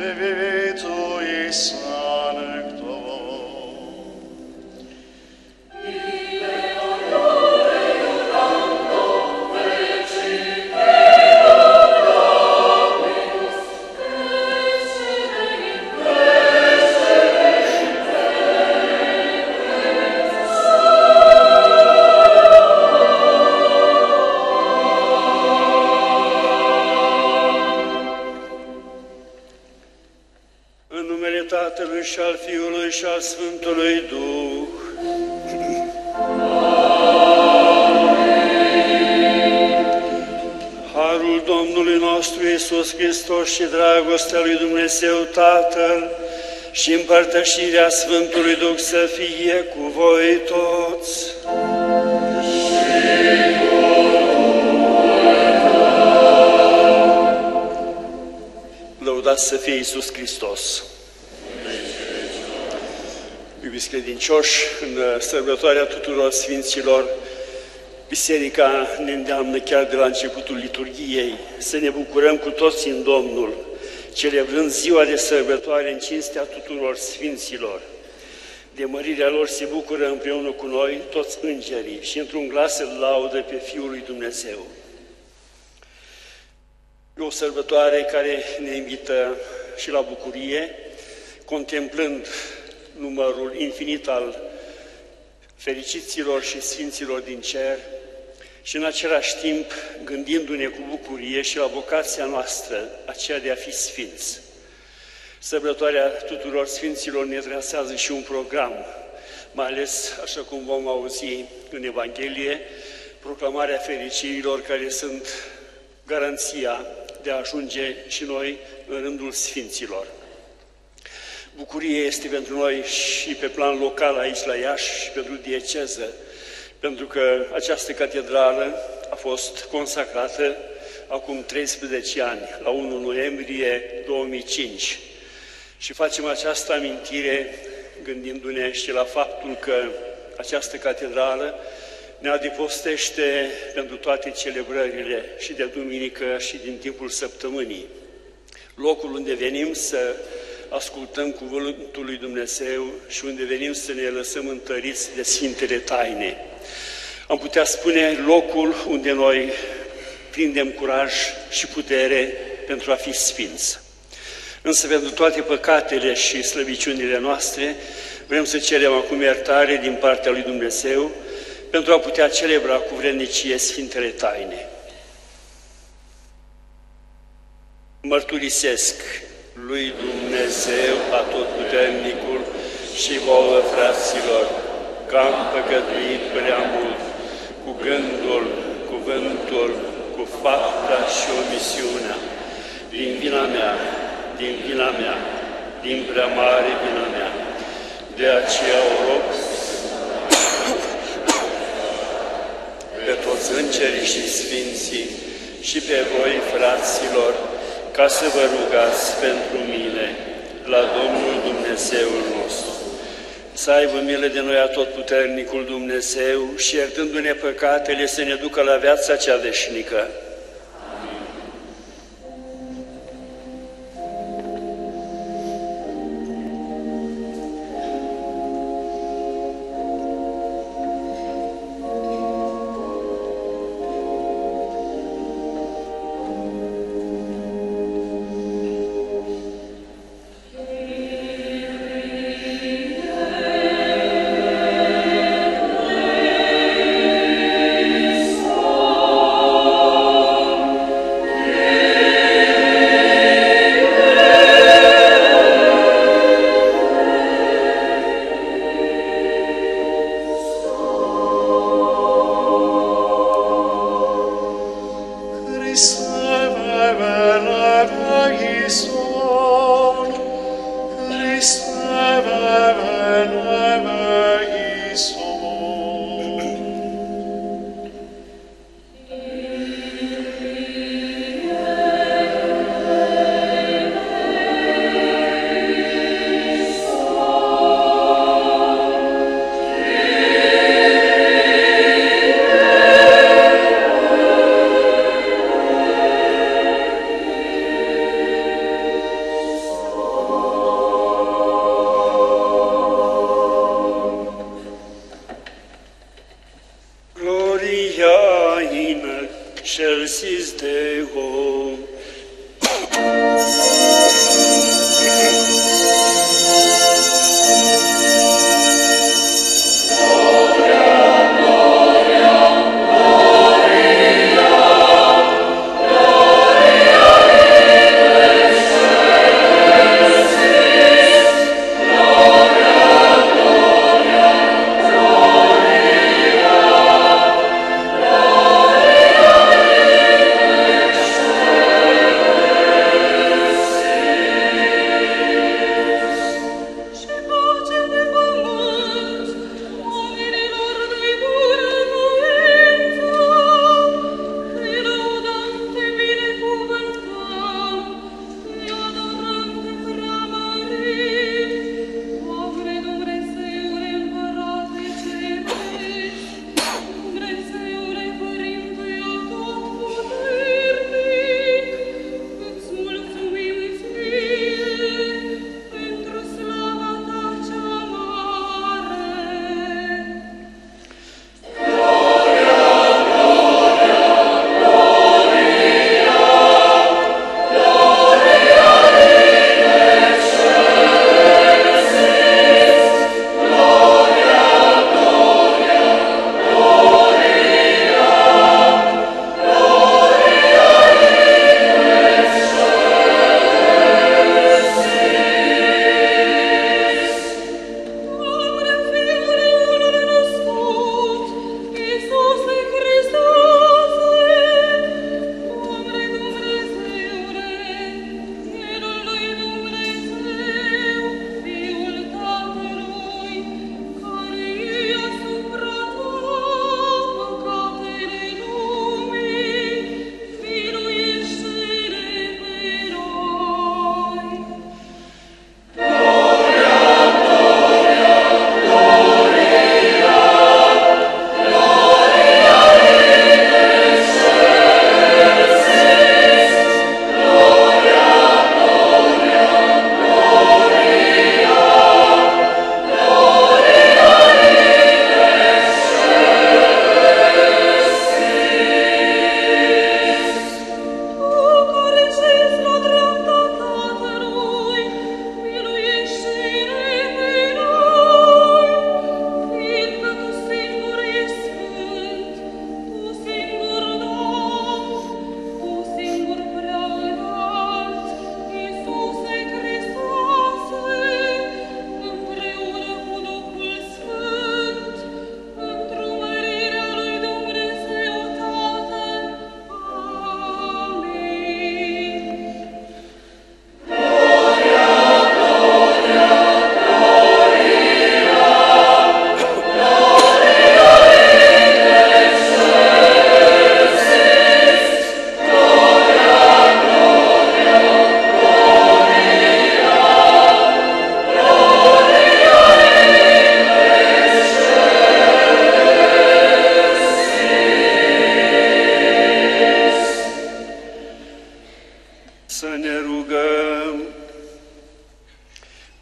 Vivitui Sancto. Tatălui și al Fiului și al Sfântului Duh. Harul Domnului nostru Iisus Hristos și dragostea lui Dumnezeu Tatăl și împărtășirea Sfântului Duh să fie cu voi toți. Lăudați să fie Iisus Hristos! Iubiți credincioși, în sărbătoarea tuturor Sfinților, Biserica ne îndeamnă chiar de la începutul liturghiei să ne bucurăm cu toți în Domnul, celebrând ziua de sărbătoare în cinstea tuturor Sfinților. De mărirea lor se bucură împreună cu noi toți îngerii și într-un glas îl laudă pe Fiul lui Dumnezeu. E o sărbătoare care ne invită și la bucurie, contemplând numărul infinit al fericiților și sfinților din cer și în același timp gândindu-ne cu bucurie și la vocația noastră, aceea de a fi sfinți. Sărbătoarea tuturor sfinților ne trasează și un program, mai ales, așa cum vom auzi în Evanghelie, proclamarea fericirilor care sunt garanția de a ajunge și noi în rândul sfinților. Bucurie este pentru noi și pe plan local aici la Iași și pentru dieceză, pentru că această catedrală a fost consacrată acum 13 ani, la 1 noiembrie 2005. Și facem această amintire gândindu-ne și la faptul că această catedrală ne adăpostește pentru toate celebrările și de duminică și din timpul săptămânii. Locul unde venim să ascultăm cuvântul lui Dumnezeu și unde venim să ne lăsăm întăriți de Sfintele Taine. Am putea spune locul unde noi prindem curaj și putere pentru a fi sfinți. Însă pentru toate păcatele și slăbiciunile noastre vrem să cerem acum iertare din partea lui Dumnezeu pentru a putea celebra cu vrednicie Sfintele Taine. Mărturisesc lui Dumnezeu Atotputernicul și vouă, fraților, că am păcătuit prea mult cu gândul, cuvântul, cu fapta și omisiunea, din vina mea, din prea mare vina mea. De aceea o rog pe toți îngerii și sfinții și pe voi, fraților, ca să vă rugați pentru mine la Domnul Dumnezeul nostru. Să aibă milă de noi Atotputernicul Dumnezeu și iertându-ne păcatele să ne ducă la viața cea veșnică. Amen.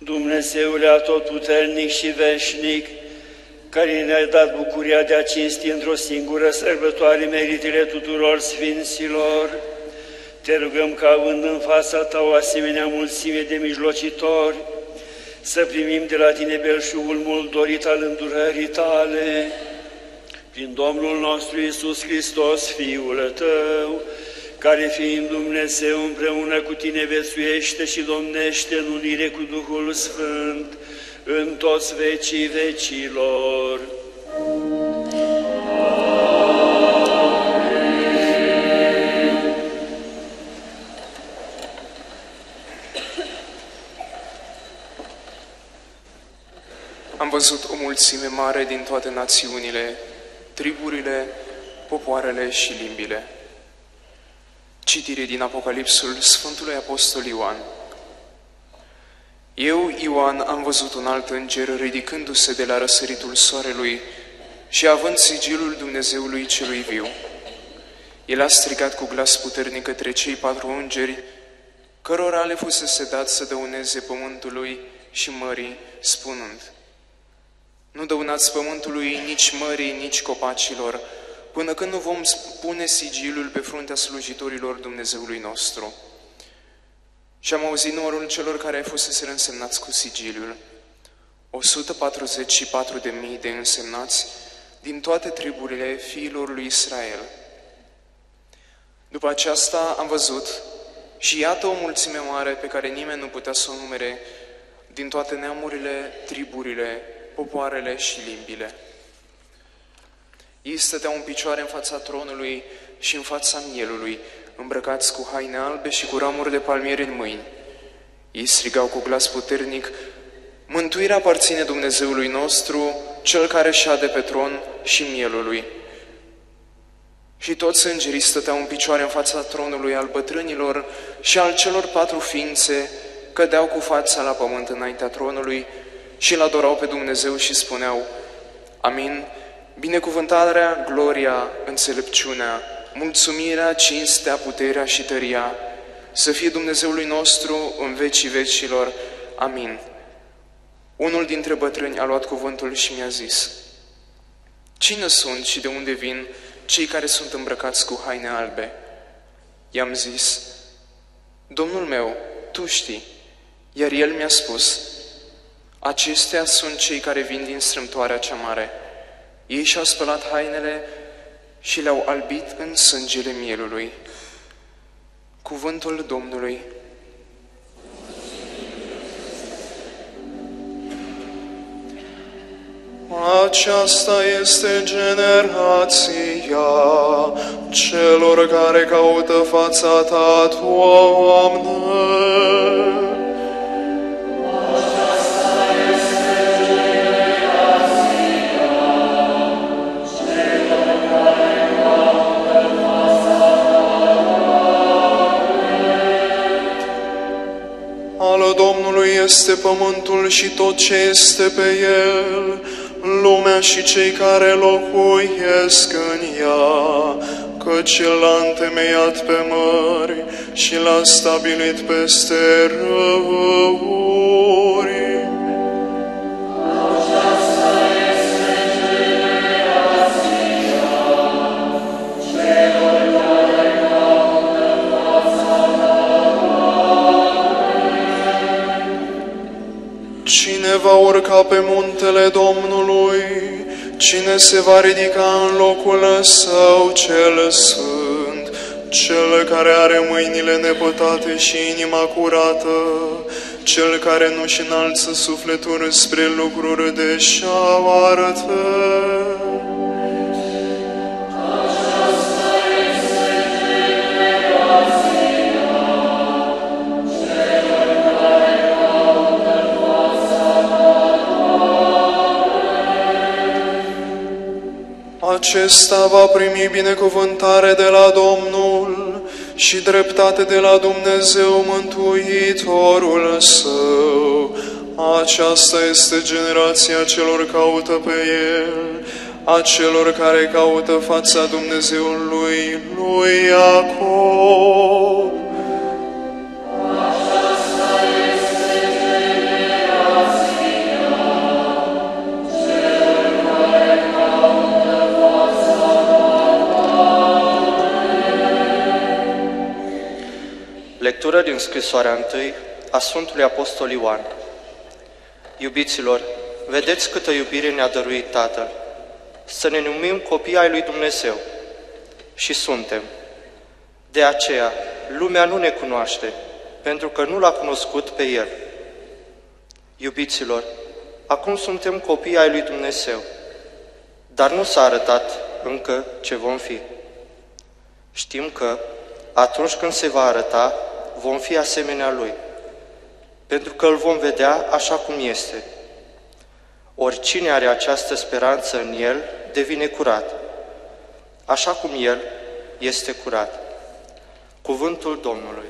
Dumnezeule atotputernic și veșnic, care ne-ai dat bucuria de a cinsti într-o singură sărbătoare meritele tuturor sfinților, te rugăm ca, având în fața ta o asemenea mulțime de mijlocitori, să primim de la tine belșugul mult dorit al îndurării tale, prin Domnul nostru Iisus Hristos, Fiul tău, care fiind Dumnezeu împreună cu tine viețuiește și domnește în unire cu Duhul Sfânt, în toți vecii vecilor. Am văzut o mulțime mare din toate națiunile, triburile, popoarele și limbile. Citire din Apocalipsul Sfântului Apostol Ioan. Eu, Ioan, am văzut un alt înger ridicându-se de la răsăritul soarelui și având sigilul Dumnezeului celui viu. El a strigat cu glas puternic către cei 4 îngeri, cărora le fusese dat să dăuneze pământului și mării, spunând: Nu dăunați pământului, nici mării, nici copacilor, până când nu vom pune sigilul pe fruntea slujitorilor Dumnezeului nostru. Și am auzit numărul celor care fusese însemnați cu sigiliul: 144.000 de însemnați din toate triburile fiilor lui Israel. După aceasta am văzut și iată o mulțime mare pe care nimeni nu putea să o numere, din toate neamurile, triburile, popoarele și limbile. Ei stăteau în picioare în fața tronului și în fața mielului, îmbrăcați cu haine albe și cu ramuri de palmieri în mâini. Ei strigau cu glas puternic: Mântuirea aparține Dumnezeului nostru, Cel care șade pe tron și mielului. Și toți îngerii stăteau în picioare în fața tronului al bătrânilor și al celor 4 ființe, cădeau cu fața la pământ înaintea tronului și îl adorau pe Dumnezeu și spuneau: Amin, binecuvântarea, gloria, înțelepciunea, mulțumirea, cinstea, puterea și tăria să fie Dumnezeului nostru în vecii vecilor. Amin. Unul dintre bătrâni a luat cuvântul și mi-a zis: Cine sunt și de unde vin cei care sunt îmbrăcați cu haine albe? I-am zis: Domnul meu, tu știi. Iar el mi-a spus: Acestea sunt cei care vin din strâmtoarea cea mare. Ei și-au spălat hainele și le-au albit în sângele mielului. Cuvântul Domnului. Aceasta este generația celor care caută fața ta, Doamne. Al Domnului este pământul și tot ce este pe el, lumea și cei care locuiesc în ea, căci El l-a întemeiat pe mări și l-a stabilit peste râuri. Cine va urca pe muntele Domnului? Cine se va ridica în locul Său cel sfânt? Cel care are mâinile nepătate și inima curată, cel care nu-și înalță sufletul spre lucruri deșartă. Acesta va primi binecuvântare de la Domnul și dreptate de la Dumnezeu Mântuitorul său. Aceasta este generația celor caută pe El, a celor care caută fața Dumnezeului lui Iacov. Aceasta este generația lectură din scrisoarea 1 a Sfântului Apostol Ioan. Iubiților, vedeți câtă iubire ne-a dăruit Tatăl, să ne numim copii ai lui Dumnezeu. Și suntem. De aceea, lumea nu ne cunoaște, pentru că nu l-a cunoscut pe El. Iubiților, acum suntem copii ai lui Dumnezeu, dar nu s-a arătat încă ce vom fi. Știm că, atunci când se va arăta, vom fi asemenea Lui, pentru că Îl vom vedea așa cum este. Oricine are această speranță în El devine curat, așa cum El este curat. Cuvântul Domnului.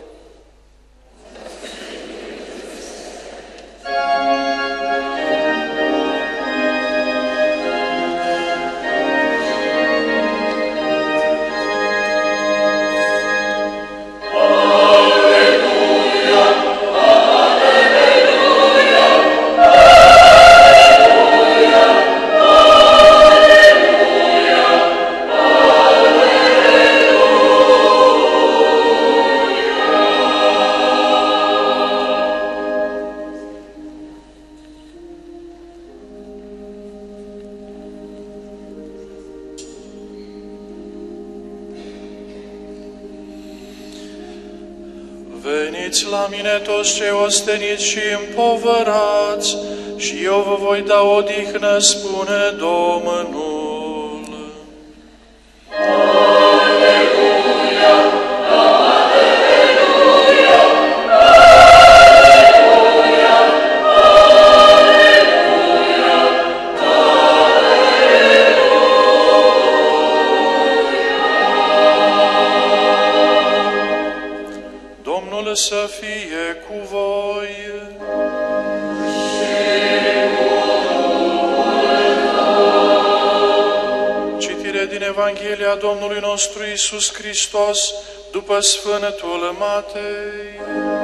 Veniți la mine toți cei osteniți și împovărați, și eu vă voi da odihnă, spune Domnul. Aleluia! Aleluia! Domnul să fie cu voi. Citire din Evanghelia Domnului nostru Iisus Hristos după Sfântul Matei.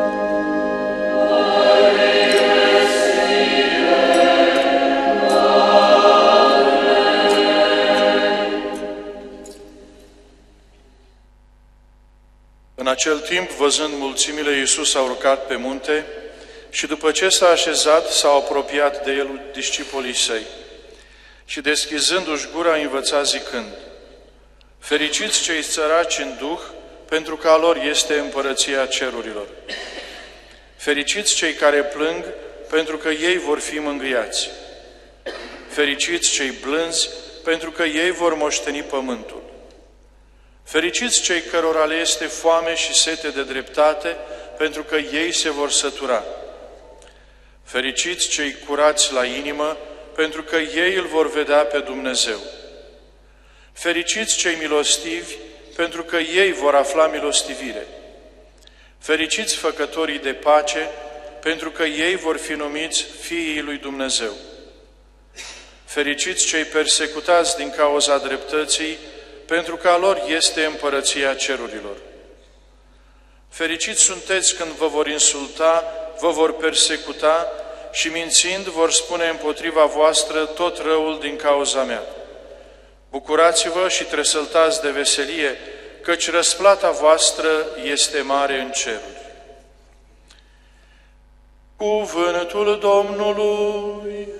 În acel timp, văzând mulțimile, Iisus a urcat pe munte și după ce s-a așezat, s-au apropiat de El discipolii Săi și deschizându-și gura, a învățat zicând: Fericiți cei săraci în duh, pentru că a lor este împărăția cerurilor. Fericiți cei care plâng, pentru că ei vor fi mângâiați. Fericiți cei blânzi, pentru că ei vor moșteni pământul. Fericiți cei cărora le este foame și sete de dreptate, pentru că ei se vor sătura. Fericiți cei curați la inimă, pentru că ei îl vor vedea pe Dumnezeu. Fericiți cei milostivi, pentru că ei vor afla milostivire. Fericiți făcătorii de pace, pentru că ei vor fi numiți fiii lui Dumnezeu. Fericiți cei persecutați din cauza dreptății, pentru că a lor este împărăția cerurilor. Fericiți sunteți când vă vor insulta, vă vor persecuta și mințind vor spune împotriva voastră tot răul din cauza mea. Bucurați-vă și tresăltați de veselie, căci răsplata voastră este mare în ceruri. Cuvântul Domnului.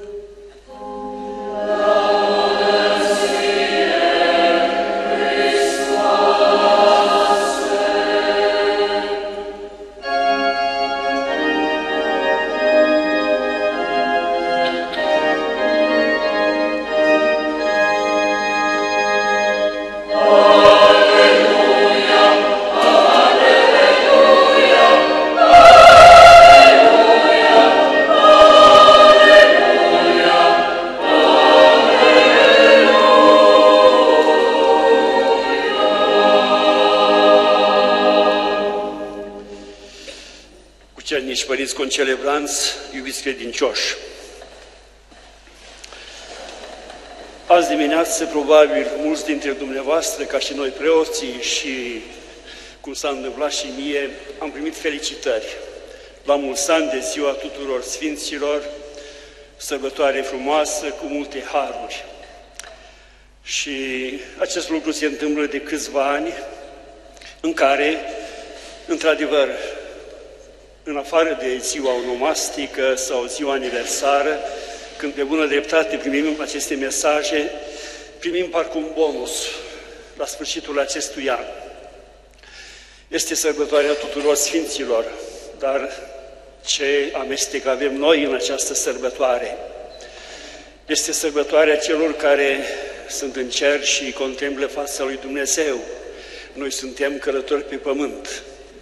Cernici părinți concelebranți, iubiți credincioși. Azi dimineață, probabil, mulți dintre dumneavoastră, ca și noi preoții și cum s-a întâmplat și mie, am primit felicitări. La mulți ani de ziua tuturor sfinților, sărbătoare frumoasă, cu multe haruri. Și acest lucru se întâmplă de câțiva ani, în care, într-adevăr, în afară de ziua onomastică sau ziua aniversară, când pe bună dreptate primim aceste mesaje, primim parcă un bonus la sfârșitul acestui an. Este sărbătoarea tuturor sfinților, dar ce amestec avem noi în această sărbătoare? Este sărbătoarea celor care sunt în cer și contemplă fața lui Dumnezeu. Noi suntem călători pe pământ.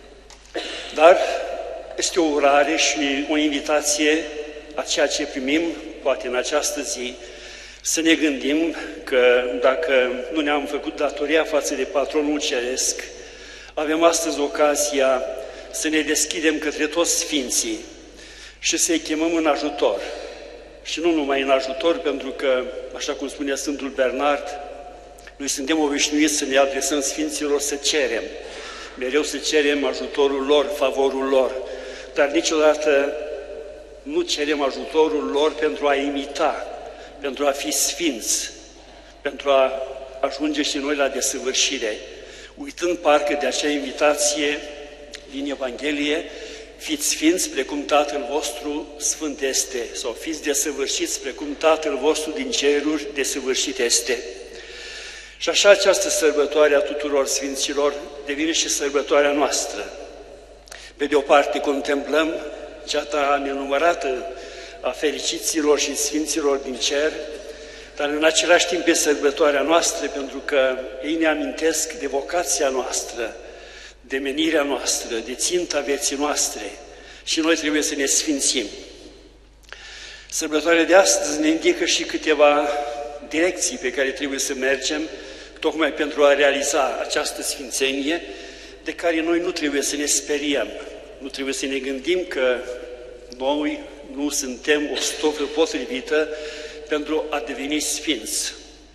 Dar este o urare și o invitație a ceea ce primim, poate în această zi, să ne gândim că dacă nu ne-am făcut datoria față de Patronul Ceresc, avem astăzi ocazia să ne deschidem către toți Sfinții și să-i chemăm în ajutor. Și nu numai în ajutor, pentru că, așa cum spune Sfântul Bernard, noi suntem obișnuiți să ne adresăm Sfinților să cerem, mereu să cerem ajutorul lor, favorul lor, dar niciodată nu cerem ajutorul lor pentru a imita, pentru a fi sfinți, pentru a ajunge și noi la desăvârșire, uitând parcă de acea invitație din Evanghelie, fiți sfinți precum Tatăl vostru sfânt este, sau fiți desăvârșiți precum Tatăl vostru din ceruri desăvârșit este. Și așa această sărbătoare a tuturor sfinților devine și sărbătoarea noastră. Pe de o parte contemplăm ceata nenumărată a fericiților și sfinților din cer, dar în același timp e sărbătoarea noastră, pentru că ei ne amintesc de vocația noastră, de menirea noastră, de ținta vieții noastre și noi trebuie să ne sfințim. Sărbătoarea de astăzi ne indică și câteva direcții pe care trebuie să mergem, tocmai pentru a realiza această sfințenie, de care noi nu trebuie să ne speriem, nu trebuie să ne gândim că noi nu suntem o stofă potrivită pentru a deveni sfinți.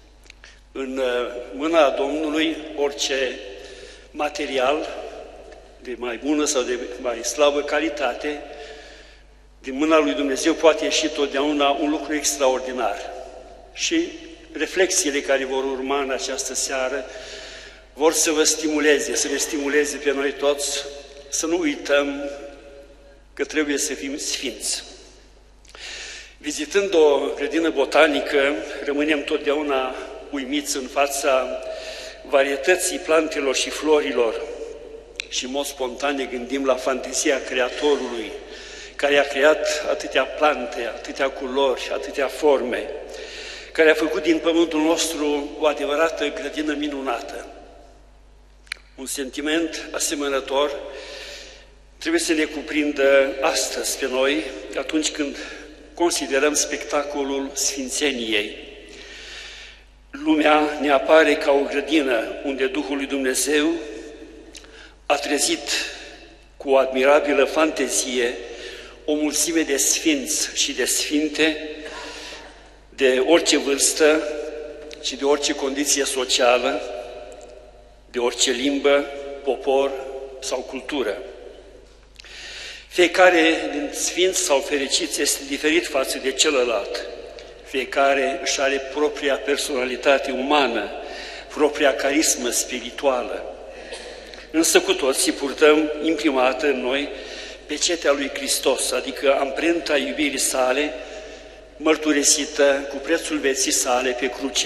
În mâna Domnului, orice material de mai bună sau de mai slabă calitate, din mâna lui Dumnezeu poate ieși totdeauna un lucru extraordinar. Și reflexiile care vor urma în această seară vor să vă stimuleze, să ne stimuleze pe noi toți, să nu uităm că trebuie să fim sfinți. Vizitând o grădină botanică, rămânem totdeauna uimiți în fața varietății plantelor și florilor și în mod spontan ne gândim la fantezia Creatorului, care a creat atâtea plante, atâtea culori, atâtea forme, care a făcut din pământul nostru o adevărată grădină minunată. Un sentiment asemănător trebuie să ne cuprindă astăzi pe noi, atunci când considerăm spectacolul sfințeniei. Lumea ne apare ca o grădină unde Duhul lui Dumnezeu a trezit cu o admirabilă fantezie o mulțime de sfinți și de sfinte, de orice vârstă și de orice condiție socială, de orice limbă, popor sau cultură. Fiecare din sfinți sau fericiți este diferit față de celălalt. Fiecare își are propria personalitate umană, propria carismă spirituală. Însă cu toții purtăm imprimată în noi pecetea lui Hristos, adică amprenta iubirii sale, mărturisită cu prețul vieții sale pe cruce.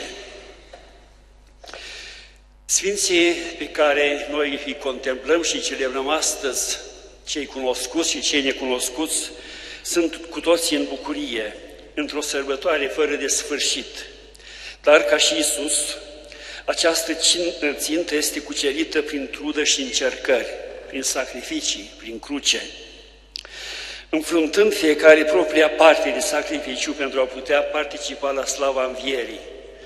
Sfinții pe care noi îi contemplăm și celebrăm astăzi, cei cunoscuți și cei necunoscuți, sunt cu toții în bucurie, într-o sărbătoare fără de sfârșit. Dar, ca și Iisus, această țintă este cucerită prin trudă și încercări, prin sacrificii, prin cruce, înfruntând fiecare propria parte de sacrificiu pentru a putea participa la slava învierii.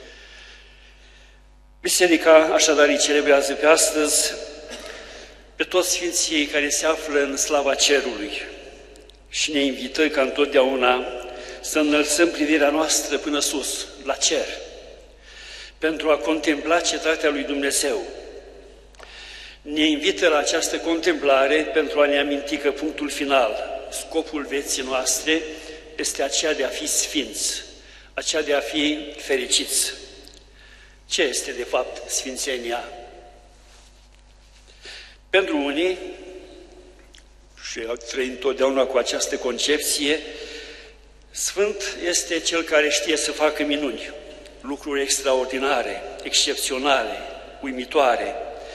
Biserica, așadar, îi celebrează pe astăzi pe toți sfinții care se află în slava cerului și ne invită ca întotdeauna să înălțăm privirea noastră până sus, la cer, pentru a contempla cetatea lui Dumnezeu. Ne invită la această contemplare pentru a ne aminti că punctul final, scopul vieții noastre, este aceea de a fi sfinți, aceea de a fi fericiți. Ce este, de fapt, sfințenia? Pentru unii, și trăim întotdeauna cu această concepție, Sfânt este cel care știe să facă minuni, lucruri extraordinare, excepționale, uimitoare.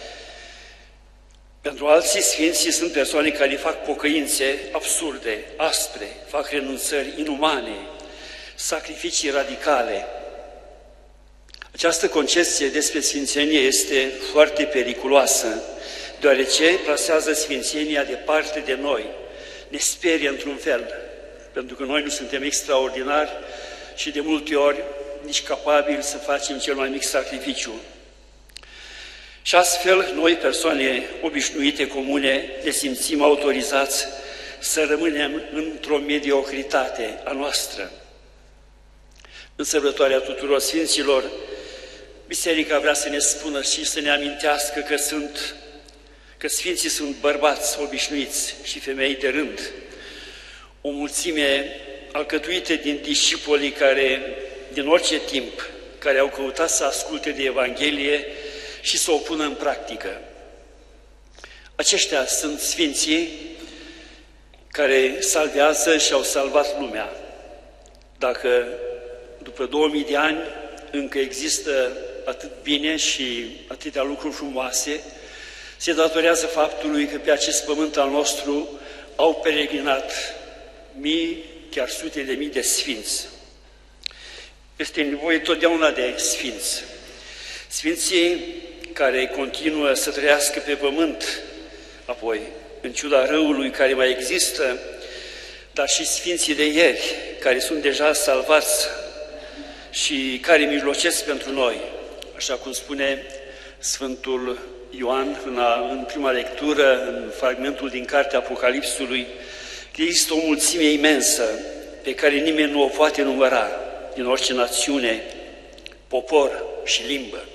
Pentru alții, sfinții sunt persoane care fac pocăințe absurde, aspre, fac renunțări inumane, sacrificii radicale. Această concepție despre sfințenie este foarte periculoasă, deoarece plasează sfințenia departe de noi, ne sperie într-un fel, pentru că noi nu suntem extraordinari și de multe ori nici capabili să facem cel mai mic sacrificiu. Și astfel, noi, persoane obișnuite, comune, ne simțim autorizați să rămânem într-o mediocritate a noastră. În sărbătoarea tuturor sfinților, Biserica vrea să ne spună și să ne amintească că sfinții sunt bărbați obișnuiți și femei de rând, o mulțime alcătuite din discipolii care, din orice timp, care au căutat să asculte de Evanghelie și să o pună în practică. Aceștia sunt sfinții care salvează și au salvat lumea. Dacă după 2000 de ani încă există atât bine și atâtea lucruri frumoase, se datorează faptului că pe acest pământ al nostru au peregrinat mii, chiar sute de mii de sfinți. Este nevoie totdeauna de sfinți. Sfinții care continuă să trăiască pe pământ, apoi, în ciuda răului care mai există, dar și sfinții de ieri, care sunt deja salvați și care mijlocesc pentru noi, așa cum spune Sfântul Ioan în prima lectură, în fragmentul din Cartea Apocalipsului, că există o mulțime imensă pe care nimeni nu o poate număra, din orice națiune, popor și limbă.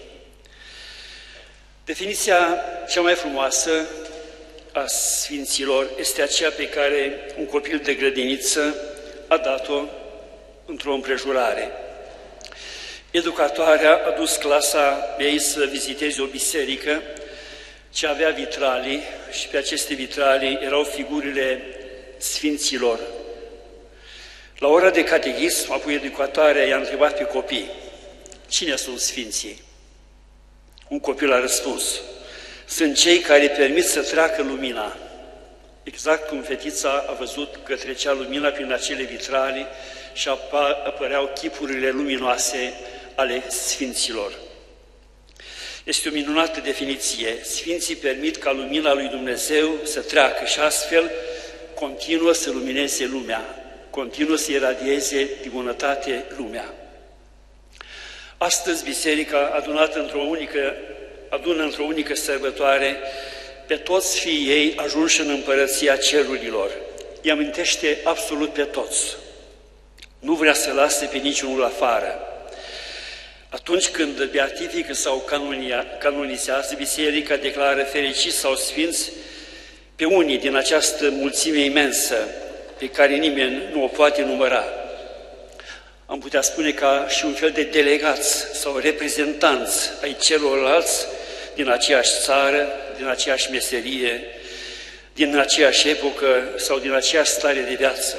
Definiția cea mai frumoasă a sfinților este aceea pe care un copil de grădiniță a dat-o într-o împrejurare. Educatoarea a dus clasa ei să viziteze o biserică ce avea vitralii și pe aceste vitralii erau figurile sfinților. La ora de catechism, apoi educatoarea i-a întrebat pe copii: cine sunt sfinții? Un copil a răspuns: sunt cei care permit să treacă lumina. Exact cum fetița a văzut că trecea lumina prin acele vitrali și apăreau chipurile luminoase ale sfinților. Este o minunată definiție. Sfinții permit ca lumina lui Dumnezeu să treacă și astfel continuă să lumineze lumea, continuă să iradieze din bunătate lumea. Astăzi Biserica adună într-o unică sărbătoare pe toți fiii ei ajunși în împărăția cerurilor. Îi amintește absolut pe toți. Nu vrea să lase pe niciunul afară. Atunci când beatifică sau canonizează, Biserica declară fericiți sau sfinți pe unii din această mulțime imensă pe care nimeni nu o poate număra. Am putea spune ca și un fel de delegați sau reprezentanți ai celorlalți din aceeași țară, din aceeași meserie, din aceeași epocă sau din aceeași stare de viață.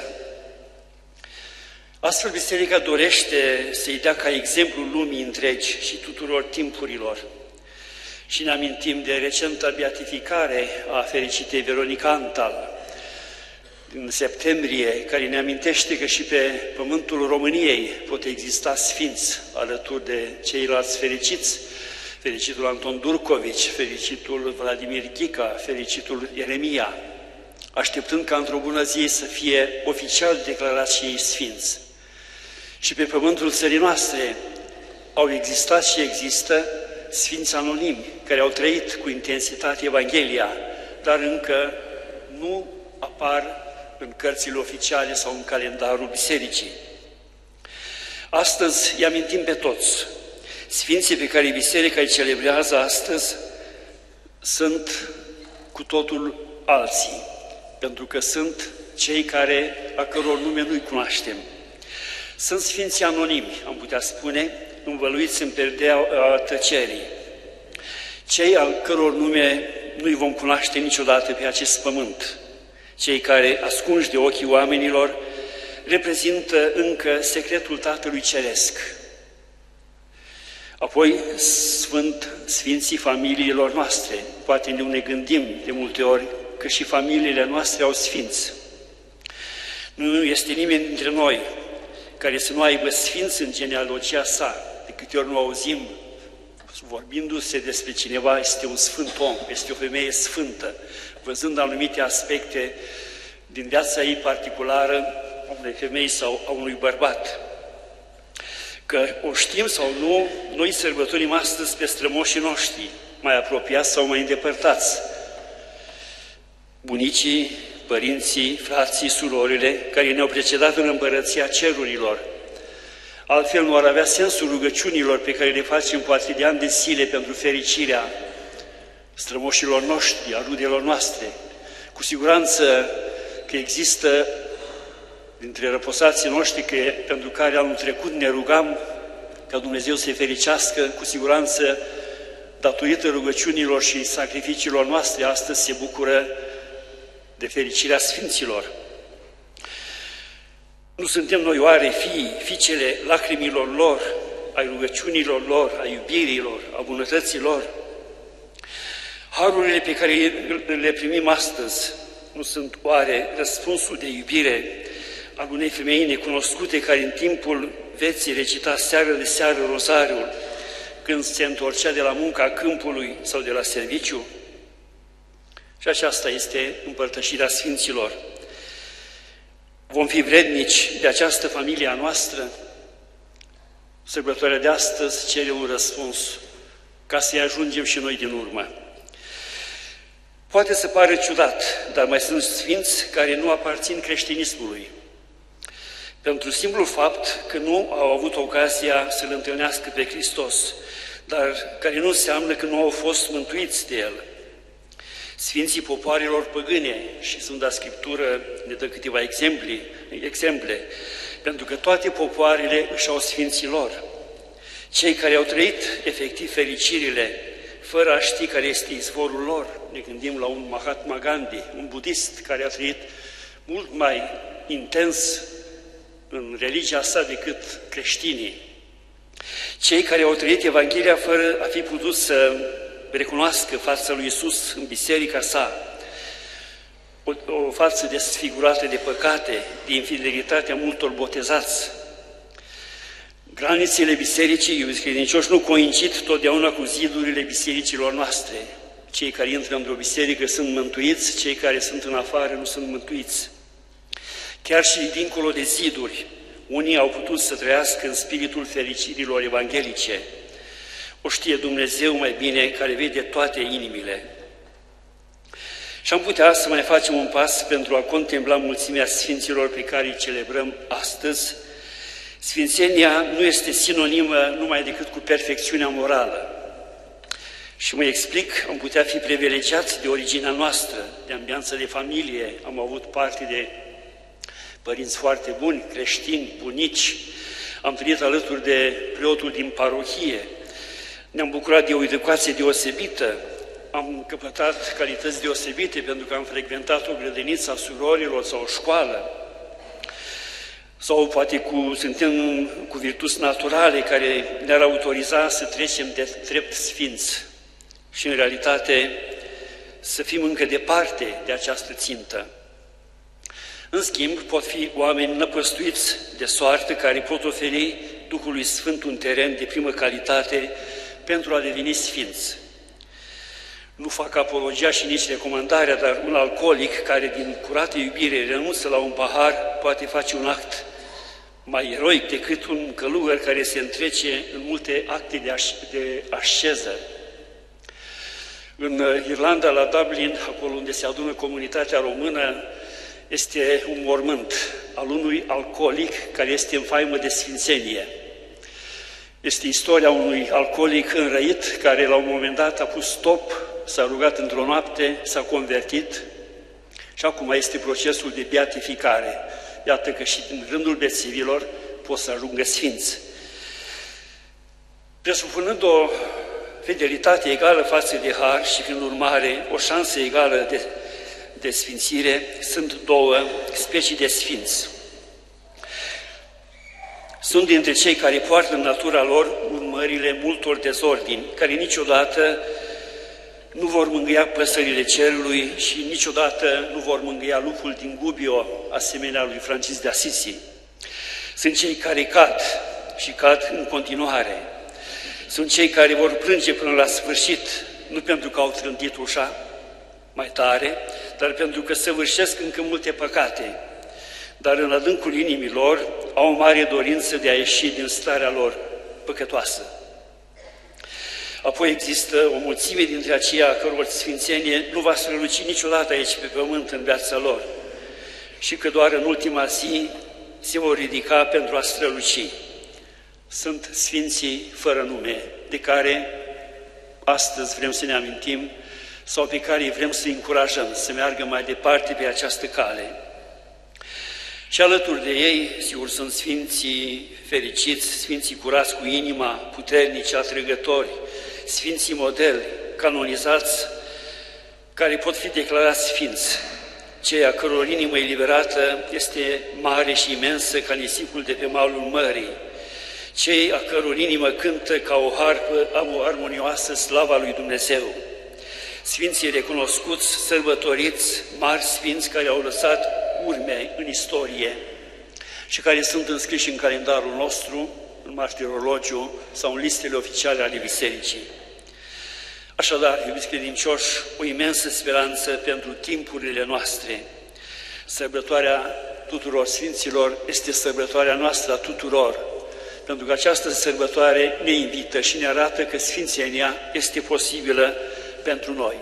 Astfel, Biserica dorește să-i dea ca exemplu lumii întregi și tuturor timpurilor. Și ne amintim de recenta beatificare a fericitei Veronica Antal, din septembrie, care ne amintește că și pe pământul României pot exista sfinți alături de ceilalți fericiți, fericitul Anton Durcovici, fericitul Vladimir Ghica, fericitul Ieremia, așteptând ca într-o bună zi să fie oficial declarați și ei sfinți. Și pe pământul țării noastre au existat și există sfinți anonimi care au trăit cu intensitate Evanghelia, dar încă nu apar în cărțile oficiale sau în calendarul Bisericii. Astăzi îi amintim pe toți. Sfinții pe care Biserica îi celebrează astăzi sunt cu totul alții, pentru că sunt cei a căror nume nu-i cunoaștem. Sunt sfinții anonimi, am putea spune, învăluiți în perdea tăcerii, cei al căror nume nu-i vom cunoaște niciodată pe acest pământ, Cei care, ascunși de ochii oamenilor, reprezintă încă secretul Tatălui Ceresc. Apoi, sfinții familiilor noastre. Poate nu ne gândim de multe ori că și familiile noastre au sfinți. Nu este nimeni dintre noi care să nu aibă sfinți în genealogia sa. De câte ori nu auzim, vorbindu-se despre cineva, este un sfânt om, este o femeie sfântă, văzând anumite aspecte din viața ei particulară, a unei femei sau a unui bărbat. Că o știm sau nu, noi sărbătorim astăzi pe strămoșii noștri, mai apropiați sau mai îndepărtați. Bunicii, părinții, frații, surorile, care ne-au precedat în împărăția cerurilor. Altfel nu ar avea sensul rugăciunilor pe care le facem poate de ani de zile pentru fericirea strămoșilor noștri, a rudelor noastre. Cu siguranță că există dintre răposații noștri pentru care anul trecut ne rugam ca Dumnezeu să-i fericească, cu siguranță, datorită rugăciunilor și sacrificiilor noastre, astăzi se bucură de fericirea Sfinților. Nu suntem noi oare fiicele lacrimilor lor, ai rugăciunilor lor, ai iubirilor, a bunătăților? Harurile pe care le primim astăzi nu sunt oare răspunsul de iubire al unei femei necunoscute care în timpul vieții recita seară de seară rozariul când se întorcea de la munca câmpului sau de la serviciu? Și aceasta este împărtășirea Sfinților. Vom fi vrednici de această familie a noastră? Sărbătoarea de astăzi cere un răspuns ca să-i ajungem și noi din urmă. Poate să pare ciudat, dar mai sunt sfinți care nu aparțin creștinismului. Pentru simplul fapt că nu au avut ocazia să-L întâlnească pe Hristos, dar care nu înseamnă că nu au fost mântuiți de El. Sfinții popoarelor păgâne, și Sfânta Scriptură ne dă câteva exemple, pentru că toate popoarele își au sfinții lor. Cei care au trăit efectiv fericirile, fără a ști care este izvorul lor, ne gândim la un Mahatma Gandhi, un budist care a trăit mult mai intens în religia sa decât creștinii. Cei care au trăit Evanghelia fără a fi putut să recunoască fața lui Iisus în biserica sa, o față desfigurată de păcate, de infidelitatea multor botezați. Granițele bisericii, iubiți credincioși, nu coincid totdeauna cu zidurile bisericilor noastre. Cei care intră într-o biserică sunt mântuiți, cei care sunt în afară nu sunt mântuiți. Chiar și dincolo de ziduri, unii au putut să trăiască în spiritul fericirilor evanghelice. O știe Dumnezeu mai bine, care vede toate inimile. Și am putea să mai facem un pas pentru a contempla mulțimea sfinților pe care îi celebrăm astăzi. Sfințenia nu este sinonimă numai decât cu perfecțiunea morală. Și mă explic, am putea fi privilegiați de originea noastră, de ambianță de familie, am avut parte de părinți foarte buni, creștini, bunici, am trăit alături de preotul din parohie, ne-am bucurat de o educație deosebită, am căpătat calități deosebite pentru că am frecventat o grădiniță a surorilor sau o școală, sau poate suntem cu virtuți naturale care ne-ar autoriza să trecem de drept sfinți și în realitate să fim încă departe de această țintă. În schimb, pot fi oameni năpăstuiți de soartă care pot oferi Duhului Sfânt un teren de primă calitate pentru a deveni sfinți. Nu fac apologia și nici recomandarea, dar un alcoolic care din curată iubire renunță la un pahar poate face un act mai eroic decât un călugăr care se întrece în multe acte de asceză. În Irlanda, la Dublin, acolo unde se adună comunitatea română, este un mormânt al unui alcoolic care este în faimă de sfințenie. Este istoria unui alcoolic înrăit care la un moment dat a pus stop, s-a rugat într-o noapte, s-a convertit și acum este procesul de beatificare. Iată că și în rândul bețivilor pot să ajungă sfinți. Presupunând o fidelitate egală față de har și, prin urmare, o șansă egală de sfințire sunt două specii de sfinți. Sunt dintre cei care poartă în natura lor urmările multor dezordini, care niciodată nu vor mângâia păsările cerului și niciodată nu vor mângâia lupul din Gubbio, asemenea lui Francis de Assisi. Sunt cei care cad și cad în continuare. Sunt cei care vor plânge până la sfârșit, nu pentru că au trântit ușa mai tare, dar pentru că săvârșesc încă multe păcate. Dar în adâncul inimilor au o mare dorință de a ieși din starea lor păcătoasă. Apoi există o mulțime dintre aceia a căror sfințenie nu va străluci niciodată aici pe pământ în viața lor și că doar în ultima zi se vor ridica pentru a străluci. Sunt sfinții fără nume, de care astăzi vrem să ne amintim sau pe care vrem să-i încurajăm să meargă mai departe pe această cale. Și alături de ei, sigur, sunt sfinții fericiți, sfinții curați cu inima, puternici, atrăgători, sfinții modeli, canonizați, care pot fi declarați sfinți, cei a căror inimă eliberată este mare și imensă ca nisipul de pe malul mării, cei a căror inimă cântă ca o harpă armonioasă slava lui Dumnezeu, sfinții recunoscuți, sărbătoriți, mari sfinți care au lăsat urme în istorie și care sunt înscriși în calendarul nostru, în martirologiu sau în listele oficiale ale Bisericii. Așadar, iubiți credincioși, o imensă speranță pentru timpurile noastre. Sărbătoarea tuturor sfinților este sărbătoarea noastră a tuturor, pentru că această sărbătoare ne invită și ne arată că sfințenia este posibilă pentru noi.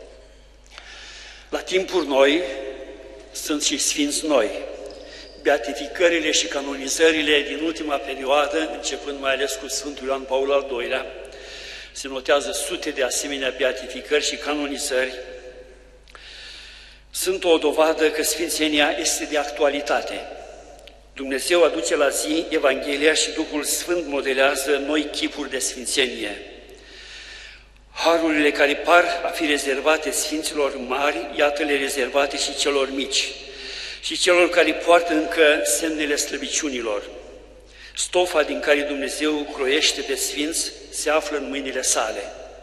La timpuri noi sunt și sfinți noi. Beatificările și canonizările din ultima perioadă, începând mai ales cu Sfântul Ioan Paul al II-lea, se notează sute de asemenea beatificări și canonizări, sunt o dovadă că sfințenia este de actualitate. Dumnezeu aduce la zi Evanghelia și Duhul Sfânt modelează noi chipuri de sfințenie. Harurile care par a fi rezervate sfinților mari, iată-le rezervate și celor mici și celor care poartă încă semnele slăbiciunilor. Stofa din care Dumnezeu croiește pe sfinți se află în mâinile sale.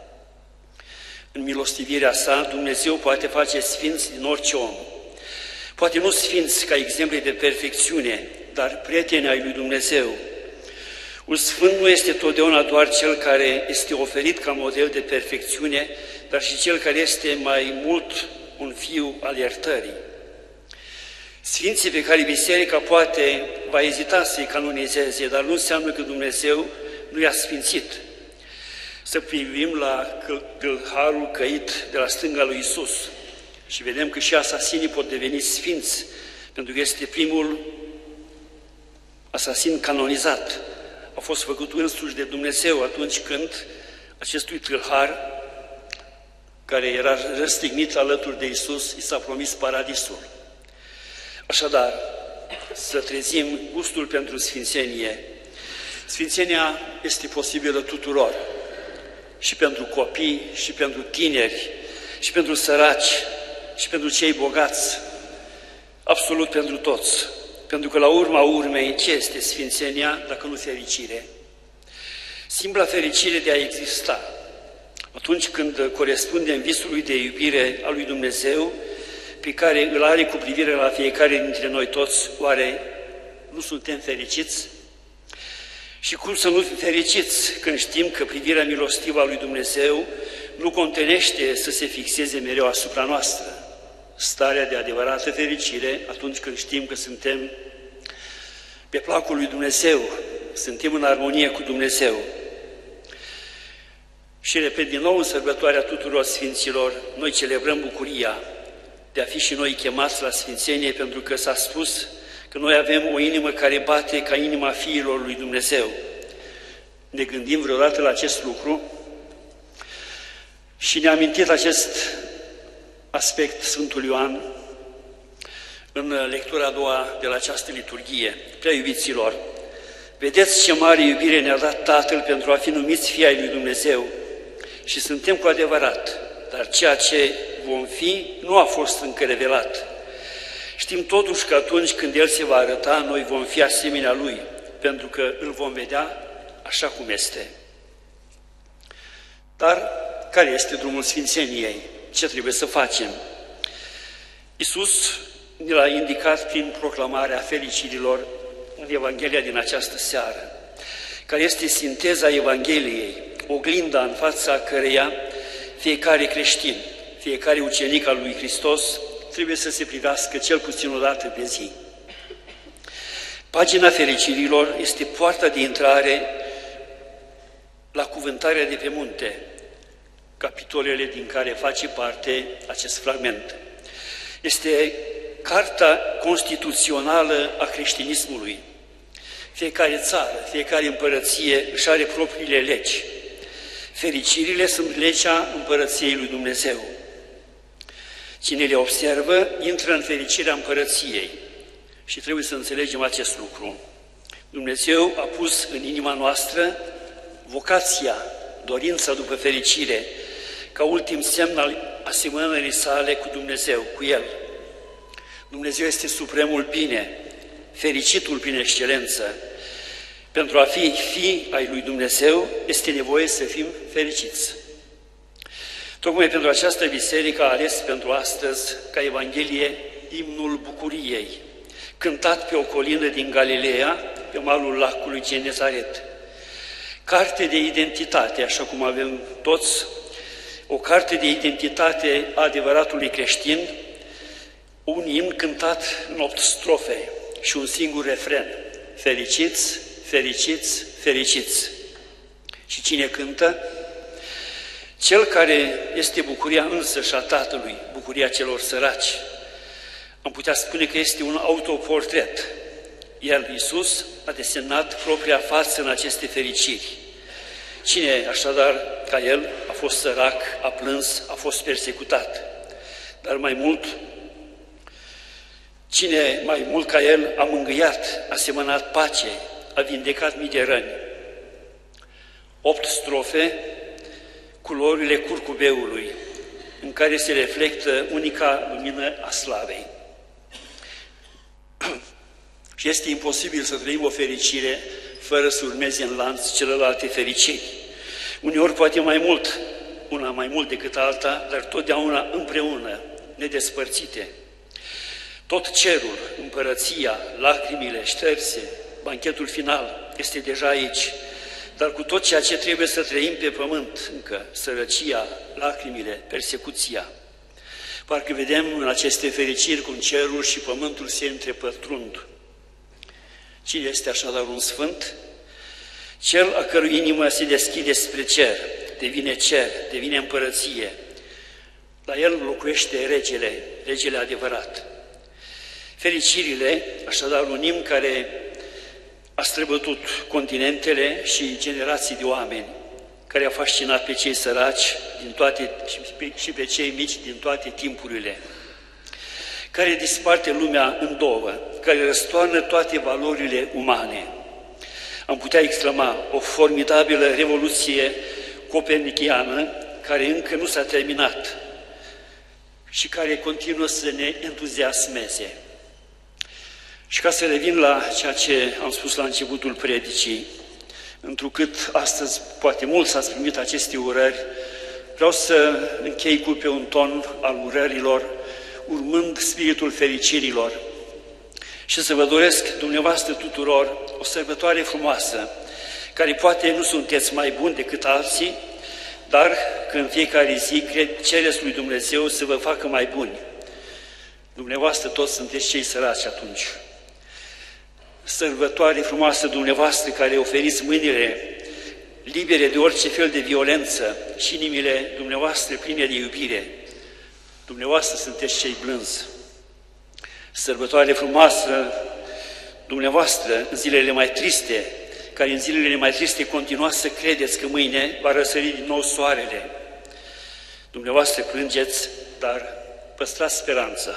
În milostivirea sa, Dumnezeu poate face sfinți din orice om. Poate nu sfinți ca exemple de perfecțiune, dar prieteni ai lui Dumnezeu. Un sfânt nu este totdeauna doar cel care este oferit ca model de perfecțiune, dar și cel care este mai mult un fiu al iertării. Sfinții pe care Biserica poate va ezita să-i canonizeze, dar nu înseamnă că Dumnezeu nu i-a sfințit. Să privim la tâlharul căit de la stânga lui Iisus și vedem că și asasinii pot deveni sfinți, pentru că este primul asasin canonizat. A fost făcut însuși de Dumnezeu atunci când acestui tâlhar, care era răstignit alături de Iisus, i s-a promis paradisul. Așadar, să trezim gustul pentru sfințenie. Sfințenia este posibilă tuturor, și pentru copii, și pentru tineri, și pentru săraci, și pentru cei bogați, absolut pentru toți. Pentru că la urma urmei, ce este sfințenia dacă nu fericire? Simpla fericire de a exista. Atunci când corespundem visului de iubire a lui Dumnezeu, pe care îl are cu privire la fiecare dintre noi toți, oare nu suntem fericiți? Și cum să nu fim fericiți când știm că privirea milostivă a lui Dumnezeu nu contenește să se fixeze mereu asupra noastră? Starea de adevărată fericire atunci când știm că suntem pe placul lui Dumnezeu, suntem în armonie cu Dumnezeu. Și repet din nou, în sărbătoarea tuturor sfinților, noi celebrăm bucuria de a fi și noi chemați la sfințenie, pentru că s-a spus că noi avem o inimă care bate ca inima fiilor lui Dumnezeu. Ne gândim vreodată la acest lucru și ne-a amintit acest aspect Sfântul Ioan în lectura a doua de la această liturghie. Prea iubiților, vedeți ce mare iubire ne-a dat Tatăl pentru a fi numiți fii ai lui Dumnezeu și suntem cu adevărat, dar ceea ce vom fi nu a fost încă revelat. Știm totuși că atunci când El se va arăta, noi vom fi asemenea Lui, pentru că îl vom vedea așa cum este. Dar care este drumul sfințeniei? Ce trebuie să facem? Iisus ne l-a indicat prin proclamarea fericirilor în Evanghelia din această seară, care este sinteza Evangheliei, oglinda în fața căreia fiecare creștin, fiecare ucenic al lui Hristos trebuie să se privească cel puțin o dată pe zi. Pagina fericirilor este poarta de intrare la cuvântarea de pe munte, capitolele din care face parte acest fragment. Este carta constituțională a creștinismului. Fiecare țară, fiecare împărăție își are propriile legi. Fericirile sunt legea împărăției lui Dumnezeu. Cine le observă, intră în fericirea împărăției. Și trebuie să înțelegem acest lucru. Dumnezeu a pus în inima noastră vocația, dorința după fericire, ca ultim semn al asemănării sale cu Dumnezeu, cu El. Dumnezeu este supremul bine, fericitul prin excelență. Pentru a fi fii ai lui Dumnezeu, este nevoie să fim fericiți. Tocmai pentru această biserică a ales pentru astăzi, ca Evanghelie, imnul bucuriei, cântat pe o colină din Galileea, pe malul lacului Genezaret. Carte de identitate, așa cum avem toți, o carte de identitate a adevăratului creștin, un imn cântat în 8 strofe și un singur refren: fericiți, fericiți, fericiți. Și cine cântă? Cel care este bucuria însăși a Tatălui, bucuria celor săraci. Am putea spune că este un autoportret. El, Iisus, a desenat propria față în aceste fericiri. Cine, așadar, ca El, a fost sărac, a plâns, a fost persecutat. Dar mai mult, cine mai mult ca El a mângâiat, a semănat pace, a vindecat mii de răni. 8 strofe, culorile curcubeului, în care se reflectă unica lumină a slavei. Și este imposibil să trăim o fericire fără să urmeze în lanț celelalte fericiri. Uneori poate mai mult, una mai mult decât alta, dar totdeauna împreună, nedespărțite. Tot cerul, împărăția, lacrimile, șterse, banchetul final este deja aici, dar cu tot ceea ce trebuie să trăim pe pământ încă, sărăcia, lacrimile, persecuția. Parcă vedem în aceste fericiri cum cerul și pământul se întrepătrund. Cine este așadar un sfânt? Cel a cărui inimă se deschide spre cer, devine împărăție. La el locuiește regele adevărat. Fericirile, așadar un imn care a străbătut continentele și generații de oameni, care a fascinat pe cei săraci și pe cei mici din toate timpurile, care disparte lumea în două, care răstoarnă toate valorile umane. Am putea exclama o formidabilă revoluție coperniciană care încă nu s-a terminat și care continuă să ne entuziasmeze. Și ca să revin la ceea ce am spus la începutul predicii, întrucât astăzi poate mulți ați primit aceste urări, vreau să închei pe un ton al urărilor, urmând spiritul fericirilor și să vă doresc dumneavoastră tuturor o sărbătoare frumoasă, care poate nu sunteți mai buni decât alții, dar că în fiecare zi cereți lui Dumnezeu să vă facă mai buni. Dumneavoastră toți sunteți cei săraci atunci. Sărbătoare frumoasă dumneavoastră care oferiți mâinile libere de orice fel de violență și inimile dumneavoastră pline de iubire. Dumneavoastră sunteți cei blânzi. Sărbătoare frumoasă dumneavoastră în zilele mai triste, care în zilele mai triste continuați să credeți că mâine va răsări din nou soarele. Dumneavoastră plângeți, dar păstrați speranța.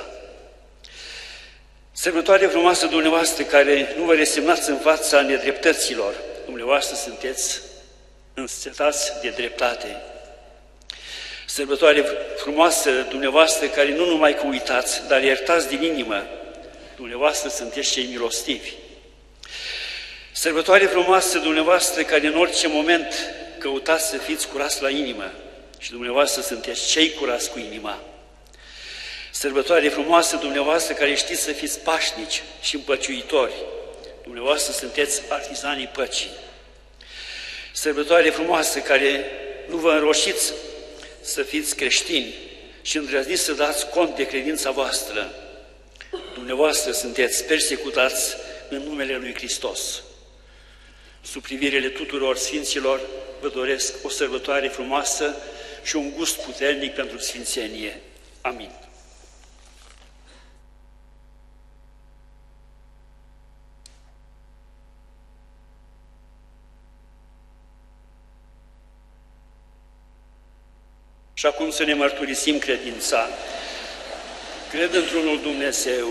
Sărbătoare frumoasă dumneavoastră care nu vă resemnați în fața nedreptăților. Dumneavoastră sunteți însetați de dreptate. Sărbătoare frumoasă dumneavoastră care nu numai că uitați, dar iertați din inimă. Dumneavoastră sunteți cei milostivi. Sărbătoare frumoasă dumneavoastră care în orice moment căutați să fiți curați la inimă și dumneavoastră sunteți cei curați cu inima. Sărbătoare frumoasă dumneavoastră care știți să fiți pașnici și împăciuitori. Dumneavoastră sunteți artizanii păcii. Sărbătoare frumoasă care nu vă înroșiți să fiți creștini și îndrăzniți să dați cont de credința voastră. Dumneavoastră sunteți persecutați în numele lui Hristos. Sub privirele tuturor sfinților, vă doresc o sărbătoare frumoasă și un gust puternic pentru sfințenie. Amin. Și acum să ne mărturisim credința. Cred într-unul Dumnezeu,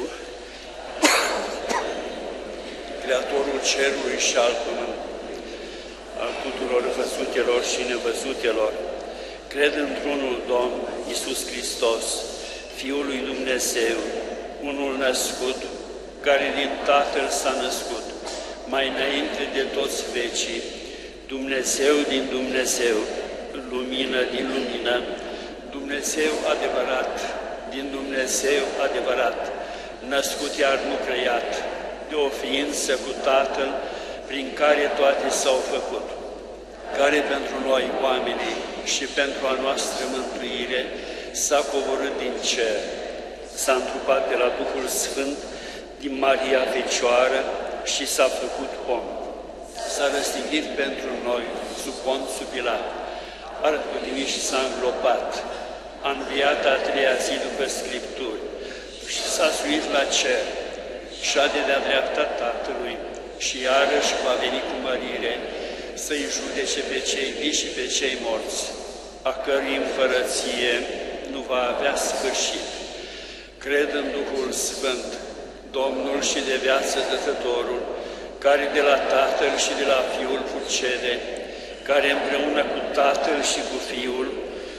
Creatorul cerului și al pământului, al tuturor văzutelor și nevăzutelor. Cred într-unul Domn, Iisus Hristos, Fiul lui Dumnezeu, unul născut, care din Tatăl s-a născut, mai înainte de toți vecii, Dumnezeu din Dumnezeu, lumină din lumină, Dumnezeu adevărat, din Dumnezeu adevărat, născut iar nu creat, de o ființă cu Tatăl, prin care toate s-au făcut, care pentru noi, oamenii, și pentru a noastră mântuire, s-a coborât din cer, s-a întrupat de la Duhul Sfânt, din Maria Fecioară și s-a făcut om. S-a răstignit pentru noi sub Ponțiu Pilat, a răpătimit și s-a înglobat, a înviat a treia zi după Scripturi și s-a suit la cer, șade de-a dreapta Tatălui și iarăși va veni cu mărire să-i judece pe cei vii și pe cei morți, a cărui împărăție nu va avea sfârșit. Cred în Duhul Sfânt, Domnul și de viață Dătătorul, care de la Tatăl și de la Fiul procede, care împreună cu Tatăl și cu Fiul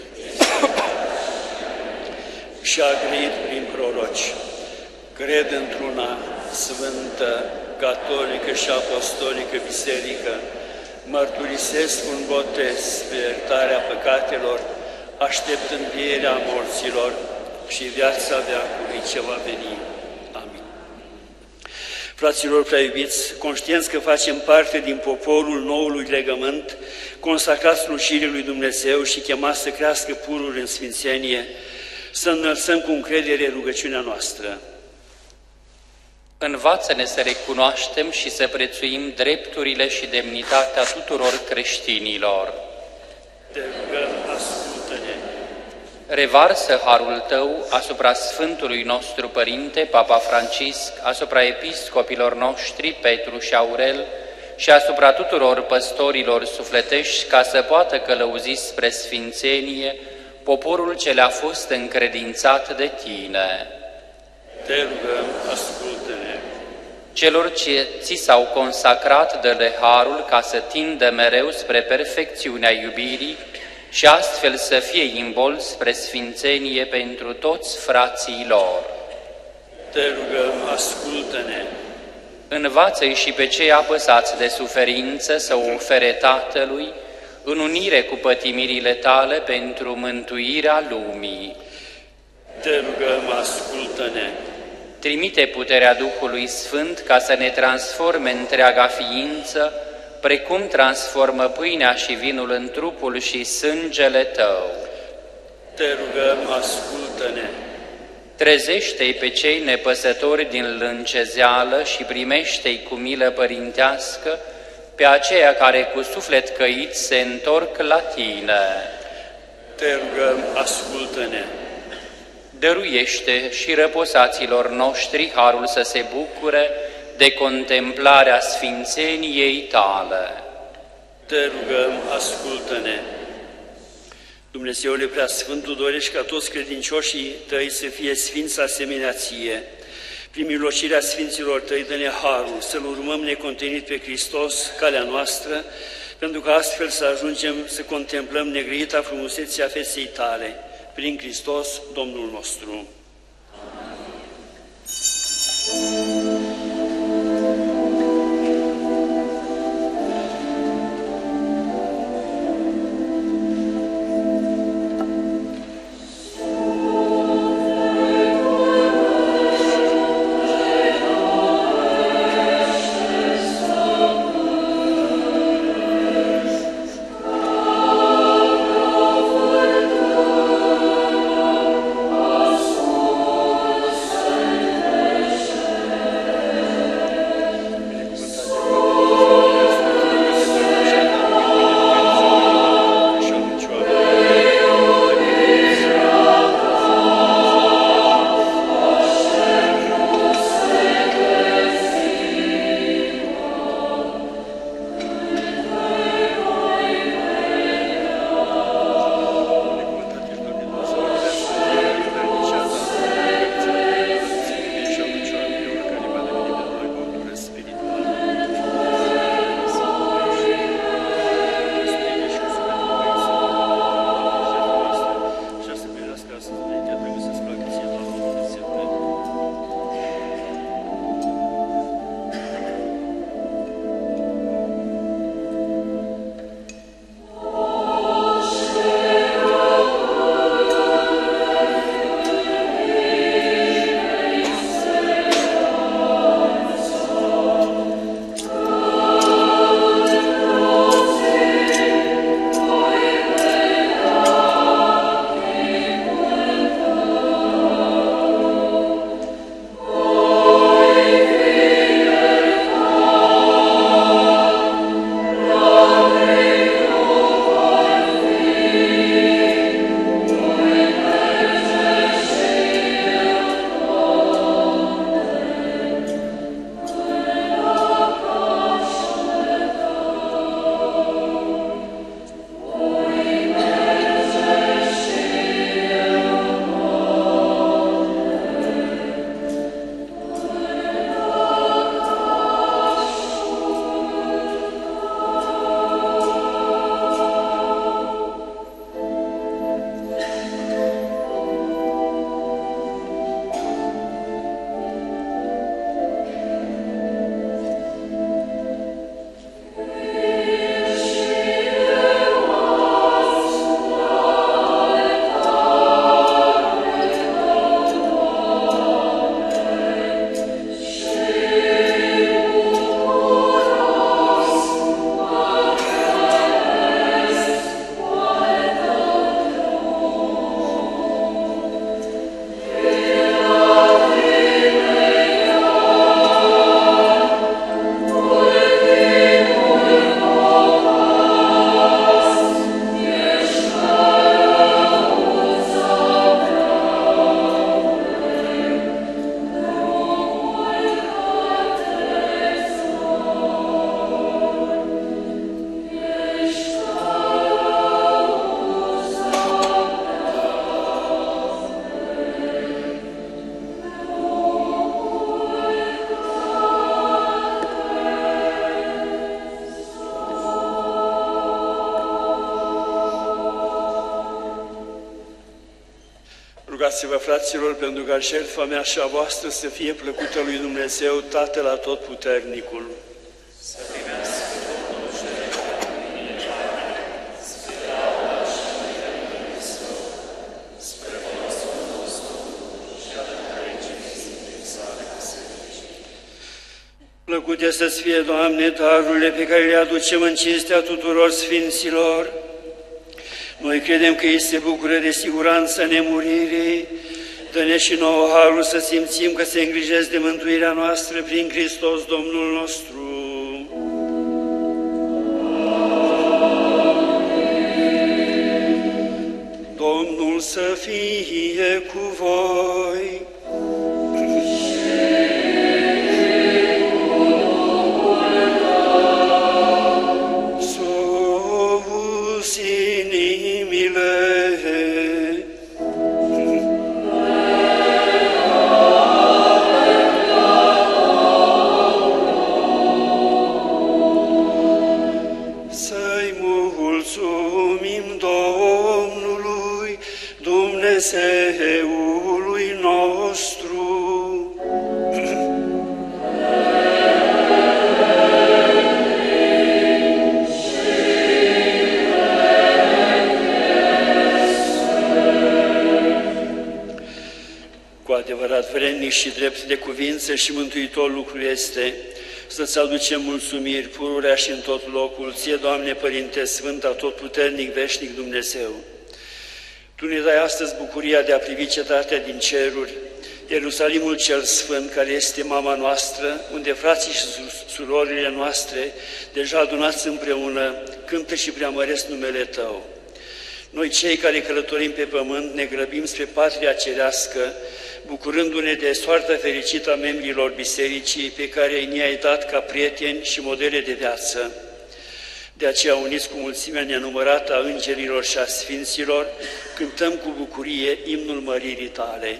și-a grăit prin proroci. Cred într-una sfântă, catolică și apostolică biserică, mărturisesc un botez pe iertarea păcatelor, aștept învierea morților și viața veacului ce va veni. Amin. Fraților prea iubiți, conștienți că facem parte din poporul noului legământ, consacrați slujirii lui Dumnezeu și chemați să crească purul în sfințenie, să înălțăm cu încredere rugăciunea noastră. Învață-ne să recunoaștem și să prețuim drepturile și demnitatea tuturor creștinilor. Te rugăm, ascultă-ne. Revarsă harul Tău asupra Sfântului nostru Părinte, Papa Francisc, asupra episcopilor noștri, Petru și Aurel, și asupra tuturor păstorilor sufletești, ca să poată călăuzi spre sfințenie poporul ce le-a fost încredințat de Tine. Te rugăm, ascultă-ne. Celor ce ți s-au consacrat, dă-le harul ca să tindă mereu spre perfecțiunea iubirii și astfel să fie imbol spre sfințenie pentru toți frații lor. Te rugăm, ascultă-ne. Învață-i și pe cei apăsați de suferință să o ofere Tatălui, în unire cu pătimirile Tale pentru mântuirea lumii. Te rugăm, ascultă-ne. Trimite puterea Duhului Sfânt ca să ne transforme întreaga ființă, precum transformă pâinea și vinul în trupul și sângele Tău. Te rugăm, ascultă-ne. Trezește-i pe cei nepăsători din lâncezeală și primește-i cu milă părintească pe aceia care cu suflet căit se întorc la Tine. Te rugăm, ascultă-ne. Dăruiește și răposaților noștri harul să se bucure de contemplarea sfințeniei Tale. Te rugăm, ascultă-ne. Dumnezeule Preasfântul, dorești ca toți credincioșii Tăi să fie sfinți asemenea Ție. Prin milocirea Sfinților Tăi, dă-ne harul să-L urmăm necontenit pe Hristos, calea noastră, pentru că astfel să ajungem să contemplăm negrita frumusețea feței tale, prin Hristos Domnul nostru. Rugați-vă, fraților, pentru ca jertfa mea și a voastră să fie plăcută lui Dumnezeu, Tatăl Atotputernicul. Să primească Domnul jertfa spre slava și mântuirea Hristos, spre folosul nostru și al întregii Sfinte sale biserici. Plăcute să-ți fie, Doamne, darurile pe care le aducem în cinstea tuturor sfinților. Noi credem că ei se bucură de siguranța nemuririi. Dă-ne și nouă harul să simțim că se îngrijesc de mântuirea noastră prin Hristos Domnul nostru. Domnul să fie cu voi. Dumnezeului nostru. Cu adevărat vrednic și drept de cuvință și mântuitor lucru este să-ți aducem mulțumiri pururea și în tot locul, ție, Doamne, Părinte Sfânt, atotputernic, veșnic Dumnezeu. Tu ne dai astăzi bucuria de a privi cetatea din ceruri, Ierusalimul cel Sfânt, care este mama noastră, unde frații și surorile noastre, deja adunați împreună, cântă și preamăresc numele Tău. Noi, cei care călătorim pe pământ, ne grăbim spre patria cerească, bucurându-ne de soarta fericită a membrilor bisericii pe care ne-ai dat ca prieteni și modele de viață. De aceea, uniți cu mulțimea nenumărată a îngerilor și a sfinților, cântăm cu bucurie imnul măririi Tale.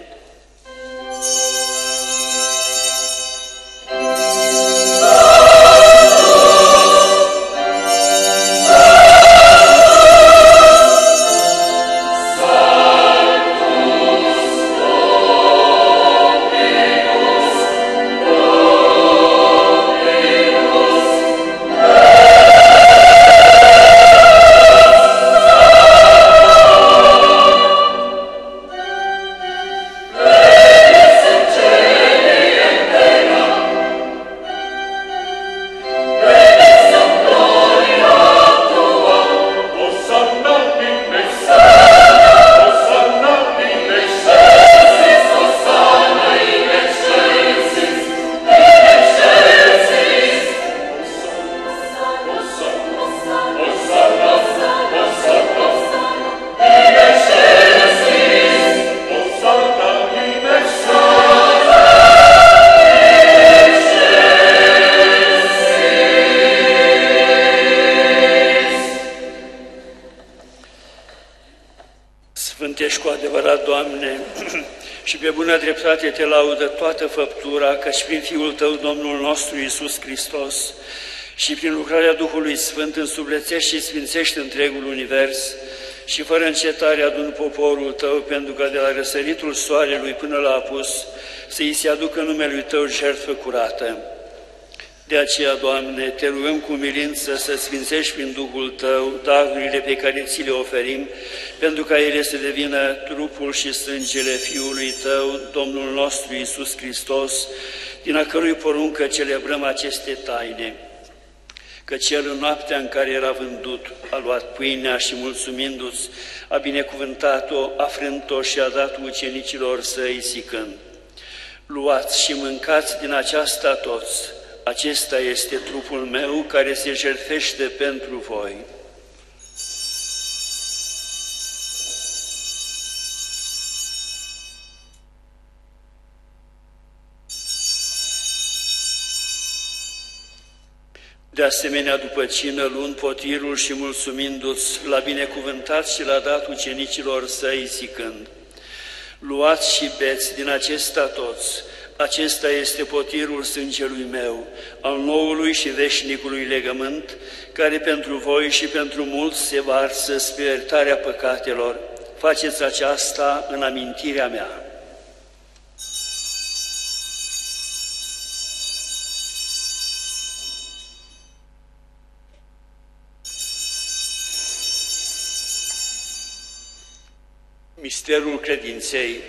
Sfântești cu adevărat, Doamne, și pe bună dreptate Te laudă toată făptura, căci prin Fiul Tău, Domnul nostru Iisus Hristos, și prin lucrarea Duhului Sfânt însuflețești și sfințești întregul univers, și fără încetare adun poporul Tău, pentru că de la răsăritul soarelui până la apus să-i se aducă numele Tău jertfă curată. De aceea, Doamne, Te rugăm cu umilință să sfințești prin Duhul Tău darurile pe care Ți le oferim, pentru ca ele să devină trupul și sângele Fiului Tău, Domnul nostru Iisus Hristos, din a cărui poruncă celebrăm aceste taine. Căci El, în noaptea în care era vândut, a luat pâinea și, mulțumindu-ți, a binecuvântat-o, a frânt-o și a dat ucenicilor Săi, zicând: luați și mâncați din aceasta toți, acesta este trupul meu care se jertfește pentru voi. De asemenea, după cină, luând potirul și mulțumindu-ți, l-a binecuvântat și l-a dat ucenicilor Săi, zicând: luați și beți din acesta toți, acesta este potirul sângelui meu, al noului și veșnicului legământ, care pentru voi și pentru mulți se varsă spre iertarea păcatelor. Faceți aceasta în amintirea mea. Misterul credinței.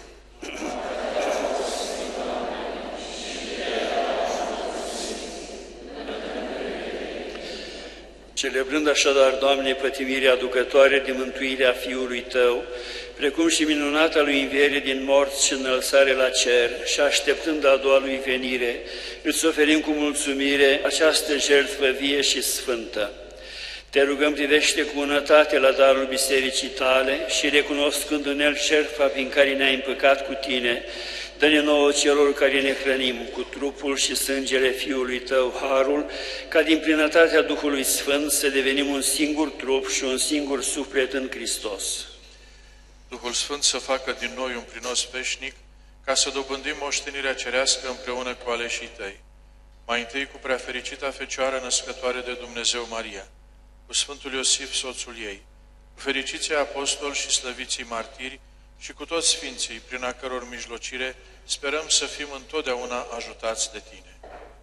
Celebrând așadar, Doamne, pătimirea aducătoare de mântuirea Fiului Tău, precum și minunata Lui înviere din morți și înălțare la cer, și așteptând a doua Lui venire, îți oferim cu mulțumire această jertfă vie și sfântă. Te rugăm, privește cu bunătate la darul bisericii Tale și, recunoscând în el jertfa prin care ne-ai împăcat cu Tine, dă-ne nouă celor care ne hrănim cu trupul și sângele Fiului Tău harul, ca din plinătatea Duhului Sfânt să devenim un singur trup și un singur suflet în Hristos. Duhul Sfânt să facă din noi un prinos veșnic, ca să dobândim moștenirea cerească împreună cu aleșii Tăi. Mai întâi cu preafericita Fecioară născătoare de Dumnezeu Maria, cu Sfântul Iosif, soțul ei, cu fericiții apostoli și slăviții martiri și cu toți Sfinții, prin a căror mijlocire sperăm să fim întotdeauna ajutați de Tine.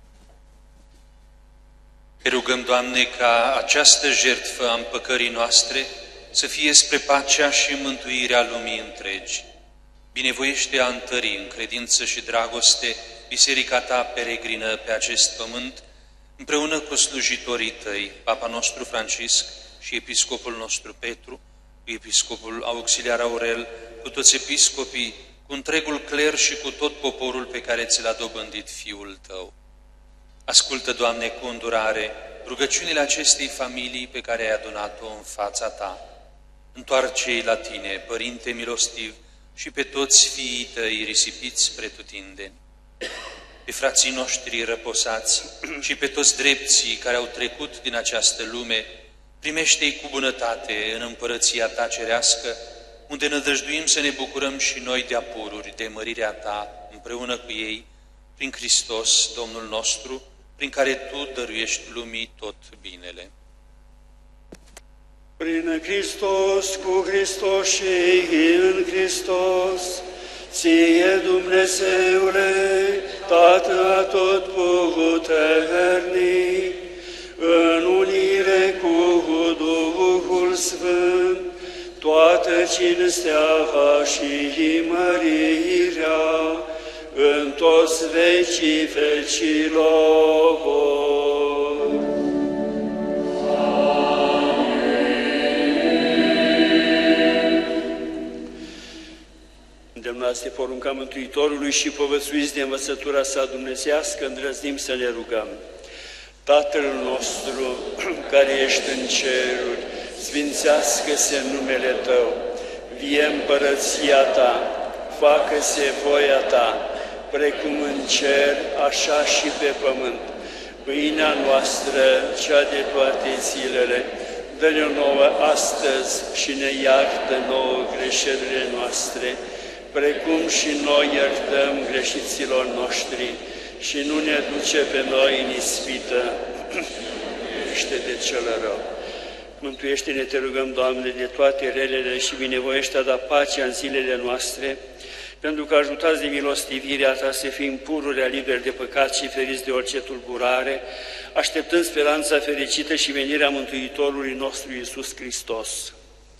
Te rugăm, Doamne, ca această jertfă a împăcării noastre să fie spre pacea și mântuirea lumii întregi. Binevoiește a întări în credință și dragoste biserica Ta peregrină pe acest pământ, împreună cu slujitorii Tăi, Papa nostru Francisc și Episcopul nostru Petru, cu Episcopul Auxiliar Aurel, cu toți episcopii, cu întregul cler și cu tot poporul pe care ți l-a dobândit Fiul Tău. Ascultă, Doamne, cu îndurare rugăciunile acestei familii pe care ai adunat-o în fața Ta. Întoarce-i la Tine, Părinte milostiv, și pe toți fiii Tăi risipiți pretutindeni. Pe frații noștri răposați și pe toți drepții care au trecut din această lume, primește-i cu bunătate în împărăția Ta cerească, unde nădăjduim să ne bucurăm și noi de apururi de mărirea Ta împreună cu ei, prin Hristos, Domnul nostru, prin care Tu dăruiești lumii tot binele. Prin Hristos, cu Hristos și în Hristos, Ție, Dumnezeule, Tată atotputernic, în unire cu Duhul Sfânt, toată cinstea și mărirea, în toți vecii vecilor. Îndemnați de porunca Mântuitorului și povățuiți de învățătura sa dumnezească, îndrăznim să ne rugăm. Tatăl nostru, care ești în ceruri, sfințească-se numele Tău, vie împărăția Ta, facă-se voia Ta, precum în cer, așa și pe pământ. Pâinea noastră, cea de toate zilele, dă-ne nouă astăzi și ne iartă nouă greșelile noastre, precum și noi iertăm greșiților noștri, și nu ne duce pe noi în ispită, de cel rău. Mântuiește-ne, te rugăm, Doamne, de toate relele și binevoiește a da pacea în zilele noastre, pentru că ajutați de milostivirea Ta să fim pururea liberi de păcat și feriți de orice tulburare, așteptând speranța fericită și venirea Mântuitorului nostru Iisus Hristos.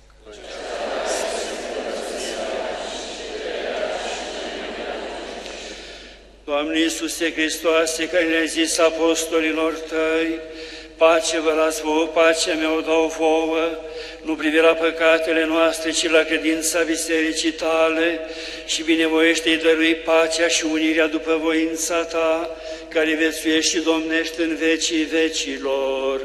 Doamne Iisuse Hristoase, care le-ai zis apostolilor Tăi, pace vă las vouă, pacea mea o dau vouă, nu privi la păcatele noastre, ci la credința bisericii Tale, și binevoiește-i dărui pacea și unirea după voința Ta, care viețuiești și domnești în vecii vecilor.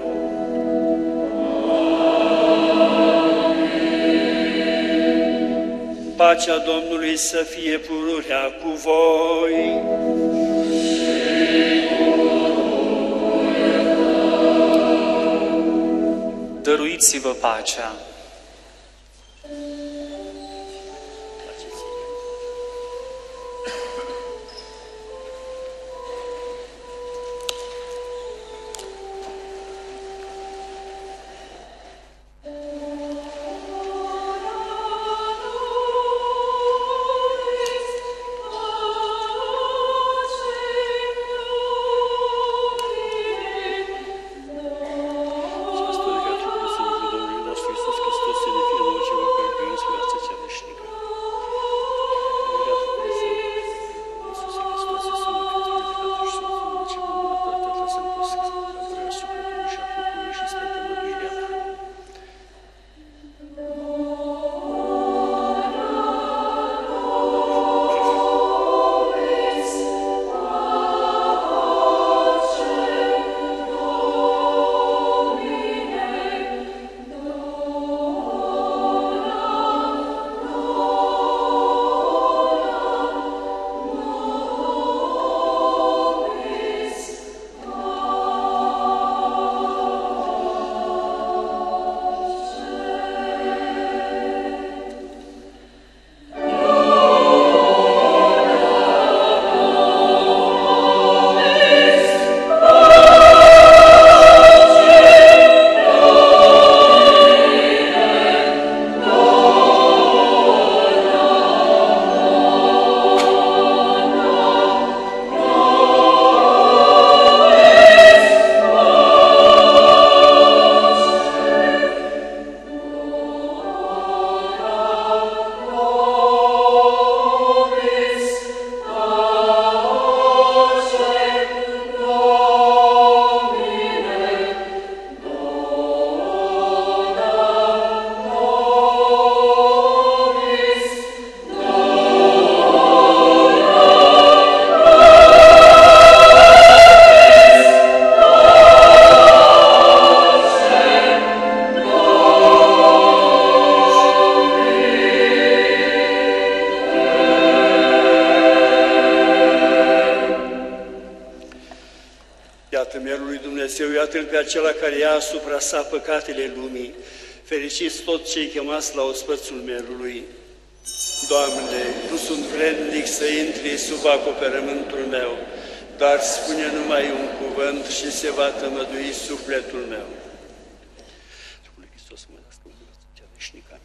Pacea Domnului să fie pururea cu voi. Dăruiți-vă pacea. Domnului nostru Iisus pe acela care ia asupra sa păcatele lumii. Fericiți toți cei chemați la ospățul merului. Doamne, nu sunt vrednic să intri sub acoperământul meu, dar spune numai un cuvânt și se va tămădui sufletul meu. Duhul Hristos mă lasă în cea veșnică. Amin.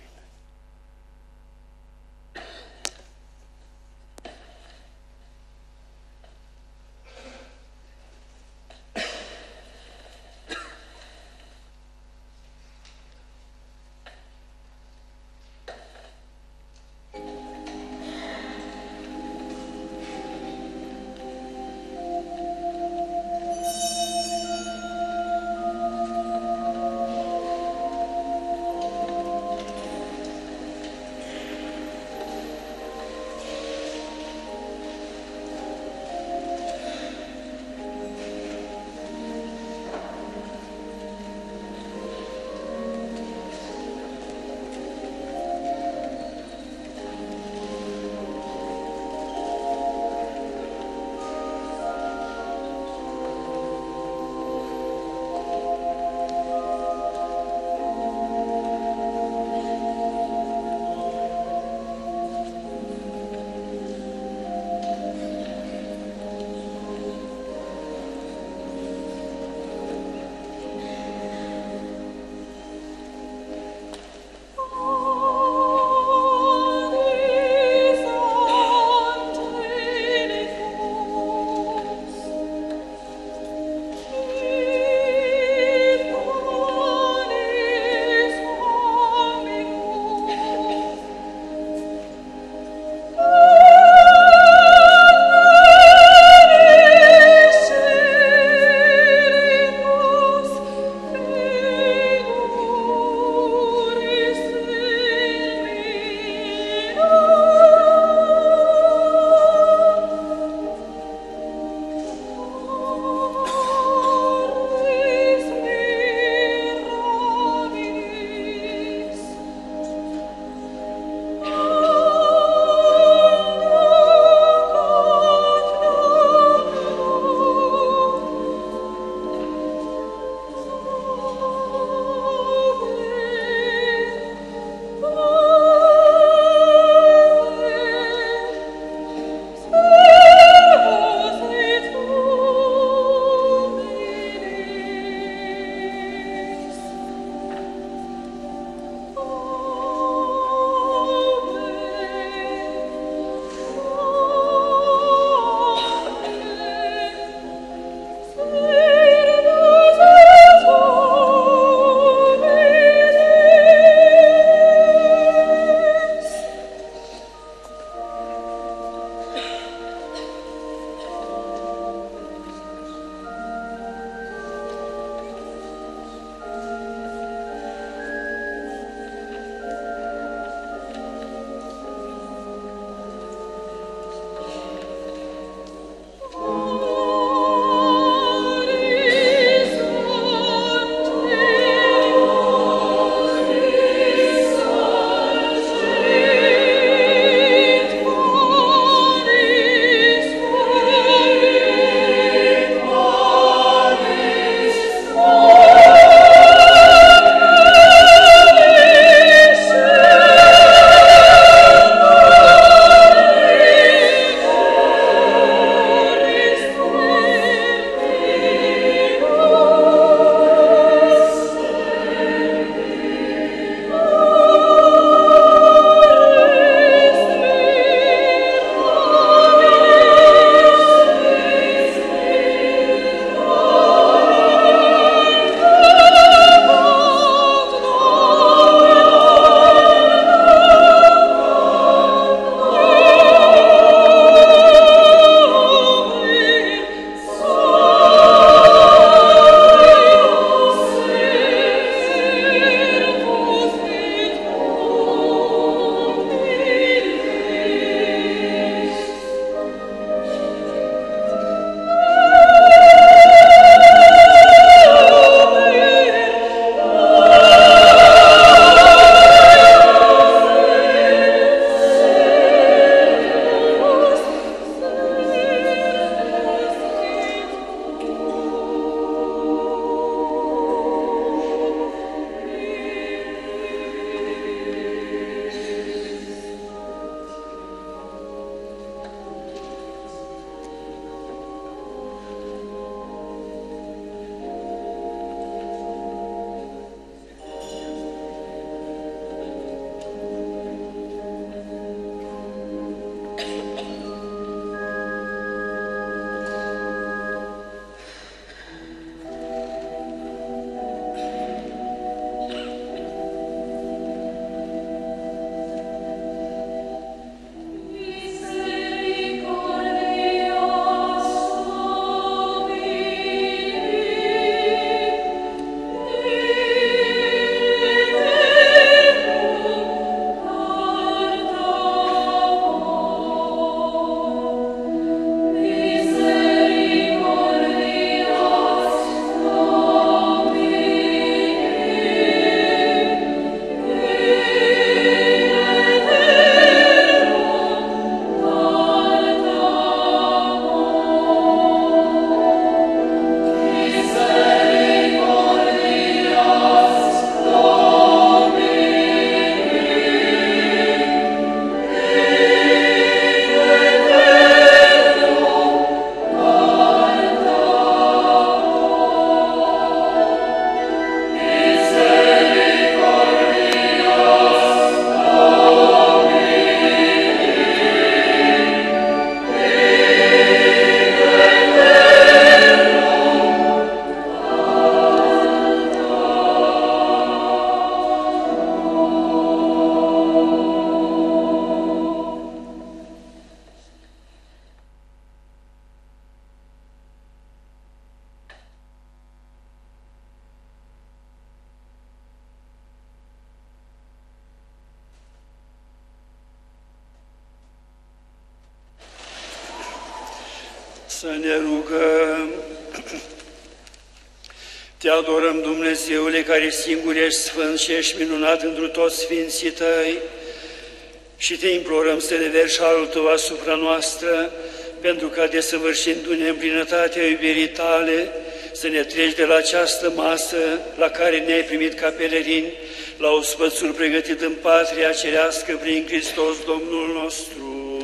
Să ne rugăm. Te adorăm, Dumnezeule, care singur ești sfânt și ești minunat întru toți sfinții Tăi, și Te implorăm să reverși harul Tău asupra noastră, pentru ca, desăvârșindu-ne în plinătatea iubirii Tale, să ne treci de la această masă la care ne-ai primit ca pelerini, la ospățul pregătit în patria cerească prin Hristos Domnul nostru.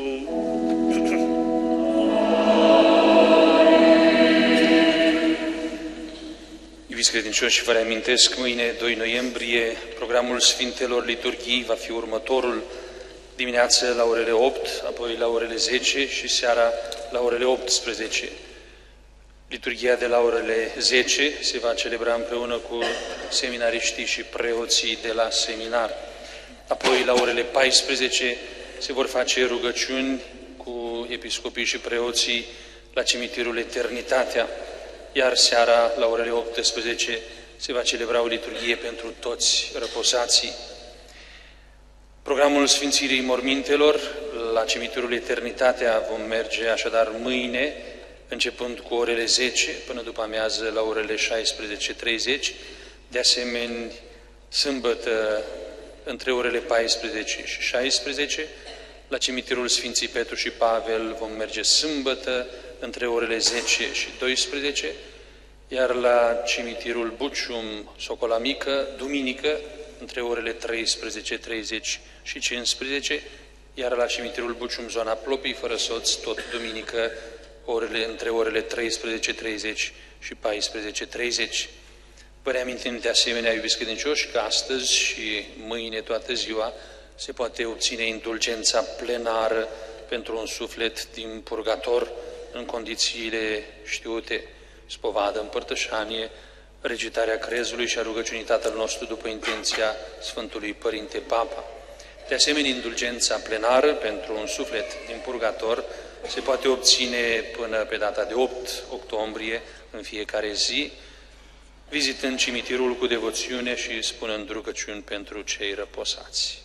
Iubiți credincioși, vă reamintesc, mâine, 2 noiembrie, programul Sfintelor Liturghii va fi următorul: dimineață la orele 8, apoi la orele 10 și seara la orele 18. Liturghia de la orele 10 se va celebra împreună cu seminariștii și preoții de la seminar. Apoi, la orele 14, se vor face rugăciuni cu episcopii și preoții la cimitirul Eternitatea, iar seara, la orele 18, se va celebra o liturghie pentru toți răposații. Programul Sfințirii Mormintelor la cimitirul Eternitatea vom merge așadar mâine, începând cu orele 10 până după amiază la orele 16:30, de asemenea sâmbătă între orele 14 și 16, la cimitirul Sfinții Petru și Pavel vom merge sâmbătă între orele 10 și 12, iar la cimitirul Bucium, Socola Mică, duminică, între orele 13:30 și 15, iar la cimitirul Bucium, zona Plopii, fără soț, tot duminică, între orele 13:30 și 14:30. Vă reamintim de asemenea, iubiți credincioși, că astăzi și mâine toată ziua se poate obține indulgența plenară pentru un suflet din purgator în condițiile știute: spovadă, împărtășanie, recitarea crezului și a rugăciunii Tatăl nostru după intenția Sfântului Părinte Papa. De asemenea, indulgența plenară pentru un suflet din purgator se poate obține până pe data de 8 octombrie în fiecare zi, vizitând cimitirul cu devoțiune și spunând rugăciuni pentru cei răposați.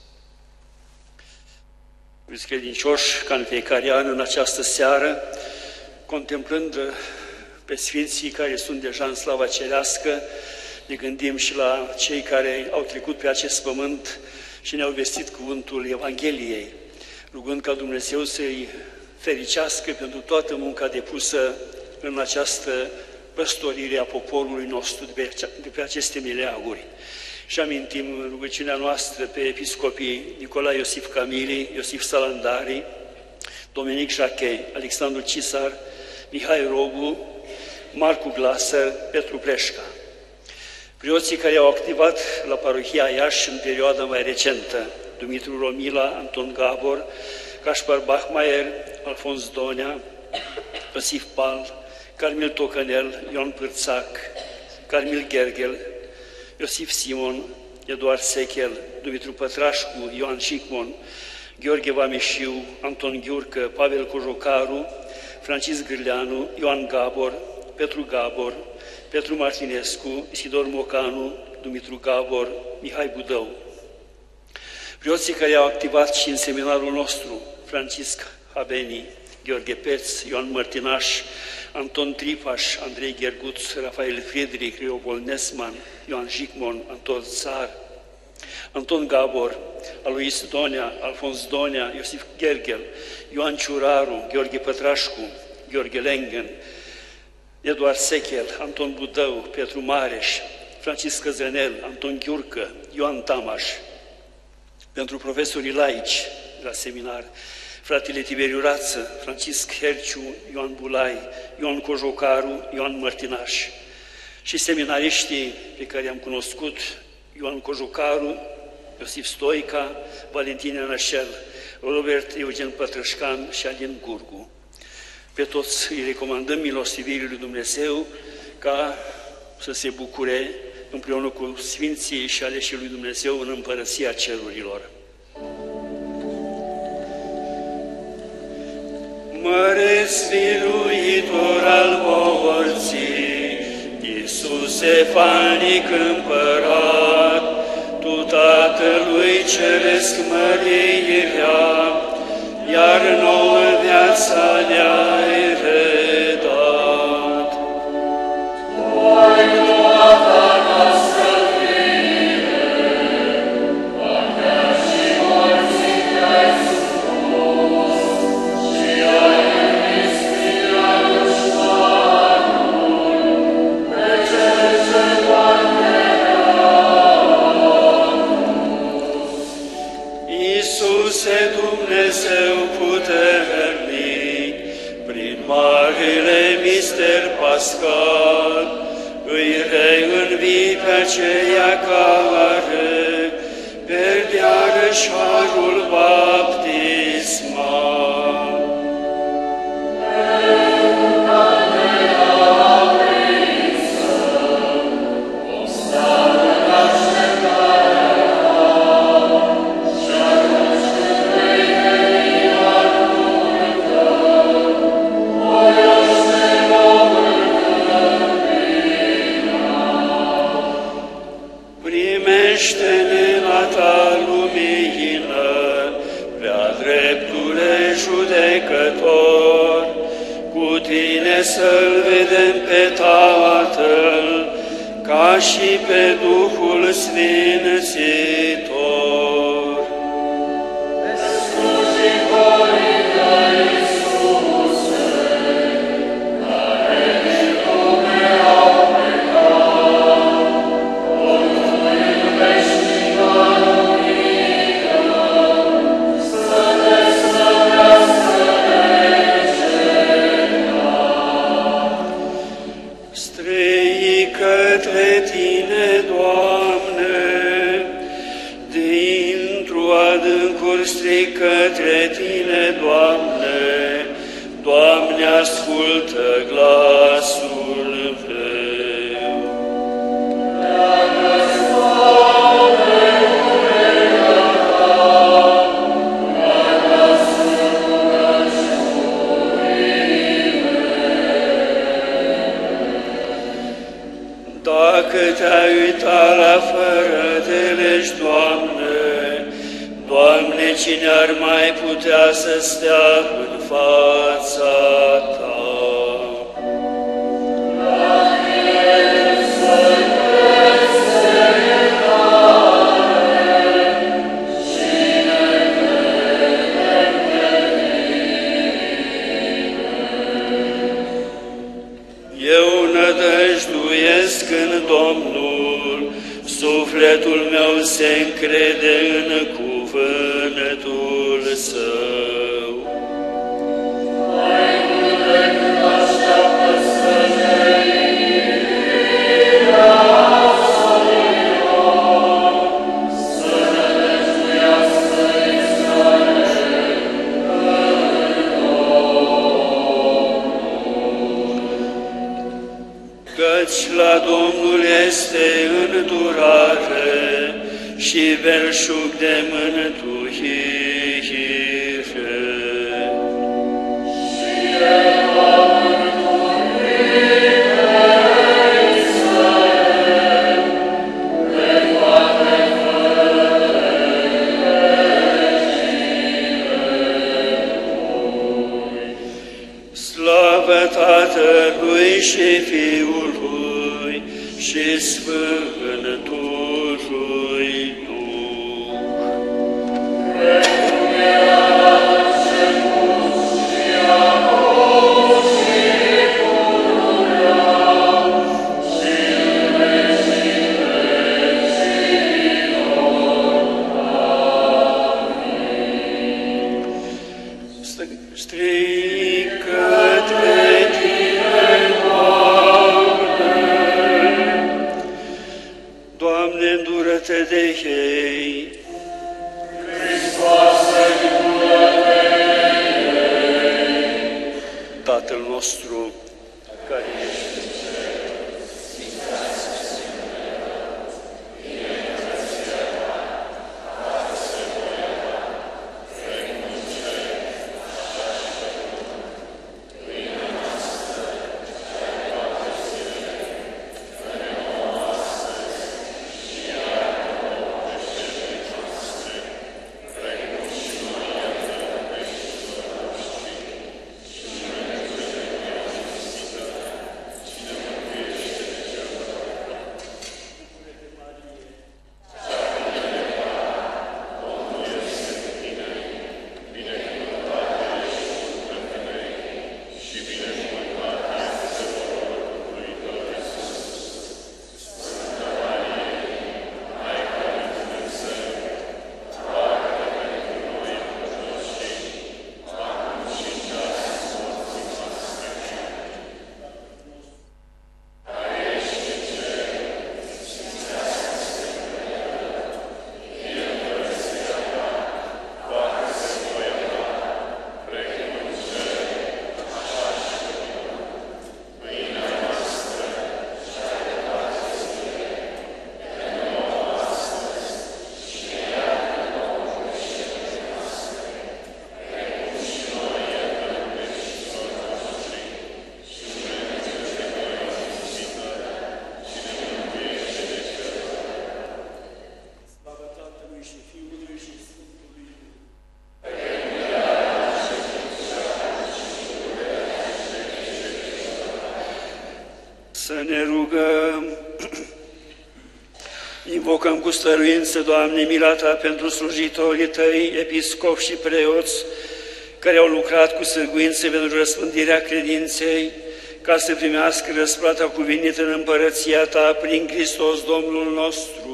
Iubiți credincioși, ca în fiecare an, în această seară, contemplând pe sfinții care sunt deja în slava cerească, ne gândim și la cei care au trecut pe acest pământ și ne-au vestit cuvântul Evangheliei, rugând ca Dumnezeu să-i fericească pentru toată munca depusă în această păstorire a poporului nostru de pe aceste meleaguri. Și amintim rugăciunea noastră pe episcopii Nicolae Iosif Camili, Iosif Salandari, Dominic Jachei, Alexandru Cisar, Mihai Rogu, Marcu Glaser, Petru Preșca. Preoții care au activat la parohia Iași în perioada mai recentă: Dumitru Romila, Anton Gabor, Caspar Bachmeier, Alfons Donea, Iosif Pal, Carmil Tocănel, Ion Pârțac, Carmil Gergel, Iosif Simon, Eduard Sechel, Dumitru Pătrașcu, Ioan Șicmon, Gheorghe Vameșiu, Anton Ghiurcă, Pavel Cojocaru, Francis Gârleanu, Ioan Gabor, Petru Gabor, Petru Martinescu, Isidor Mocanu, Dumitru Gabor, Mihai Budău. Preoții care au activat și în seminarul nostru: Francisc Habeni, Gheorghe Peț, Ioan Mărtinaș, Anton Trifaș, Andrei Gherguț, Rafael Friedrich, Leopold Nesman, Ioan Jicmon, Anton Țar, Anton Gabor, Alois Donea, Alfons Donea, Iosif Gergel, Ioan Ciuraru, Gheorghe Pătrașcu, Gheorghe Lengen, Eduard Sechel, Anton Budău, Petru Mareș, Francisc Căzănel, Anton Ghiurcă, Ioan Tamaș. Pentru profesorii laici de la seminar: fratele Tiberiu Rață, Francisc Herciu, Ioan Bulai, Ioan Cojocaru, Ioan Mărtinaș. Și seminariștii pe care i-am cunoscut: Ioan Cojocaru, Iosif Stoica, Valentin Anășel, Robert Eugen Pătrășcan și Alin Gurgu. Pe toți îi recomandăm milostivirii lui Dumnezeu ca să se bucure împreună cu sfinții și aleșii lui Dumnezeu în împărăția cerurilor. Măreț biruitor al morții, Iisuse falnic împărat, Tu Tatălui Ceresc mărirea, iar nouă viața ne-ai redat. care perdeară șarul baptismal. Primește-ne la ta lumină, prea dreptule judecător, cu tine să-L vedem pe Tatăl, ca și pe Duhul Sfințitor. Străi către tine, Doamne, dintr-o adâncuri strig către tine, Doamne, Doamne, ascultă glasul meu. Dacă te-ai uitat la fără de legi, Doamne, Doamne, cine ar mai putea să stea în fața Ta? Eu nădăjduiesc în Domnul, sufletul meu se încrede în cuvântul Său. Căci la Domnul este îndurare și belșug de mântuire. Slavă Tatălui și Fiului și Sfântului Duh. Strig către tine, Doamne, Doamne, îndură-te de ei. Hristoase, îndură-te de ei. Tatăl nostru, care ești ne rugăm. Invocăm cu stăruință, Doamne, mila Ta pentru slujitorii Tăi, episcopi și preoți, care au lucrat cu sârguință pentru răspândirea credinței, ca să primească răsplata cuvenită în împărăția Ta prin Hristos Domnul nostru.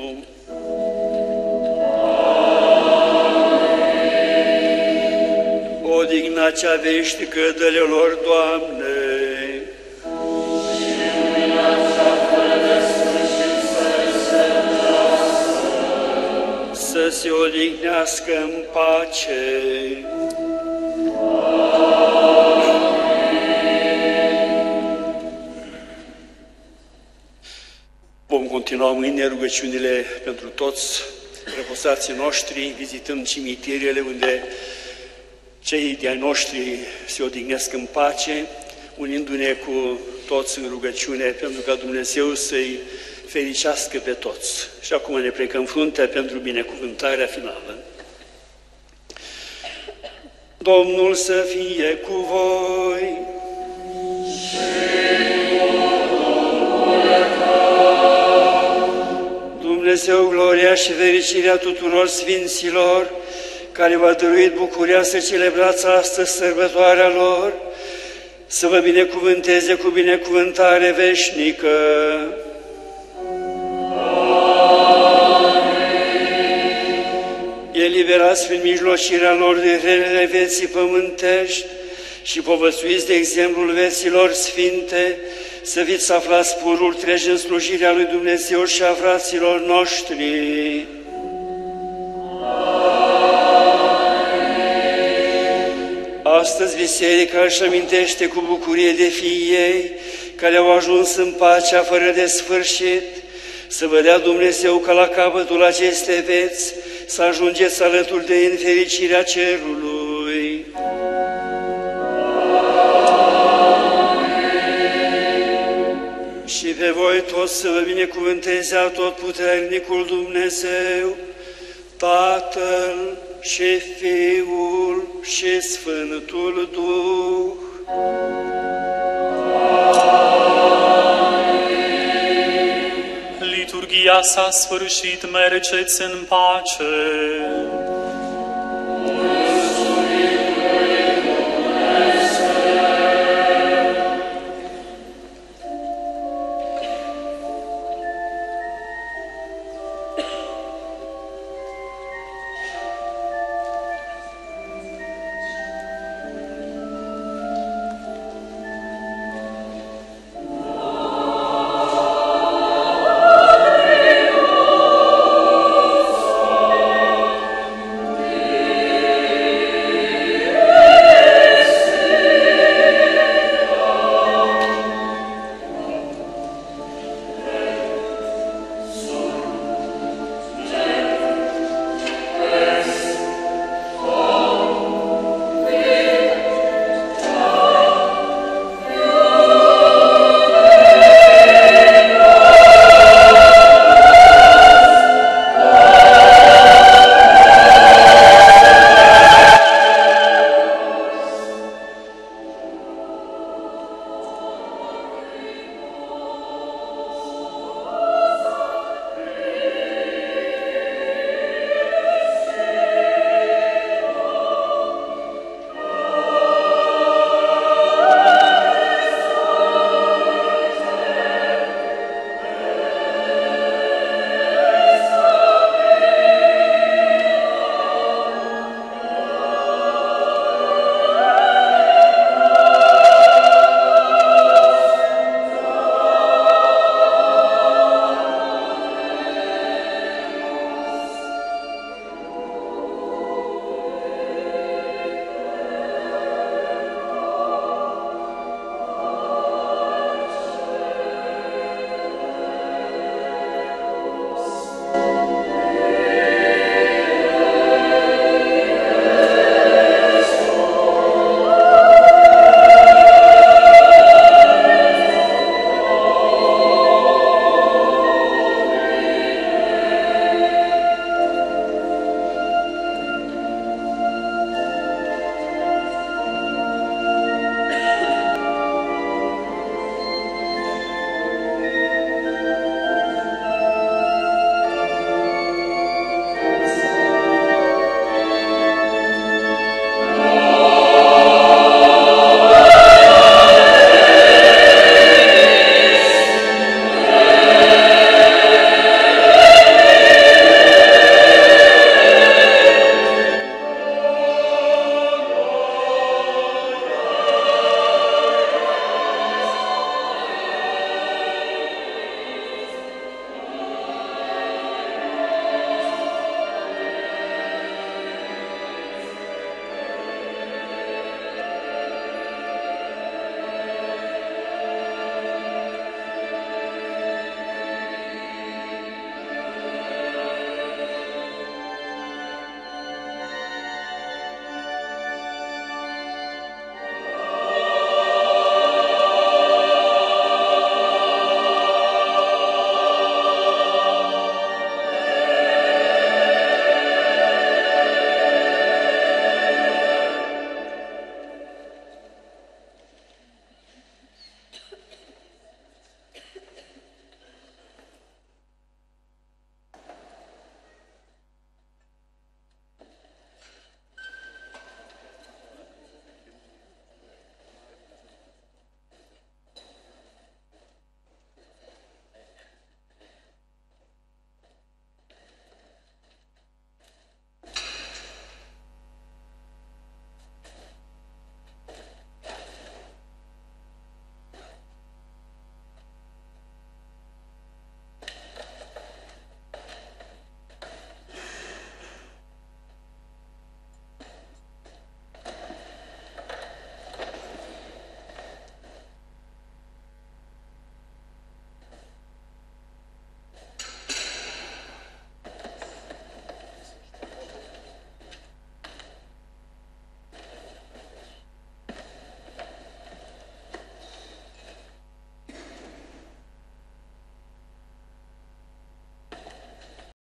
Odihna cea veșnică dă-le lor, Doamne, să se odihnească în pace. Vom continua mâine rugăciunile pentru toți răposații noștri, vizitând cimitirele unde cei de-ai noștri se odihnesc în pace, unindu-ne cu toți în rugăciune pentru ca Dumnezeu să-i fericească pe toți. Și acum ne plecăm fruntea pentru binecuvântarea finală. Domnul să fie cu voi! Dumnezeu, gloria și fericirea tuturor sfinților, care v-a dăruit bucuria să celebrați astăzi sărbătoarea lor, să vă binecuvânteze cu binecuvântare veșnică. Eliberați prin mijlocirea lor de relele vieții pământești și povățuiți de exemplul vieților sfinte, să fiți aflați purul treci în slujirea lui Dumnezeu și a fraților noștri. Astăzi biserica își amintește cu bucurie de fiii ei, care au ajuns în pacea fără de sfârșit, să vă dea Dumnezeu ca la capătul acestei vieți să ajungeți alături de ei în fericirea cerului. Și pe voi toți să vă binecuvânteze Atotputernicul Dumnezeu, Tatăl și Fiul și Sfântul Duh. Liturghia s-a sfârșit, mergeți în pace.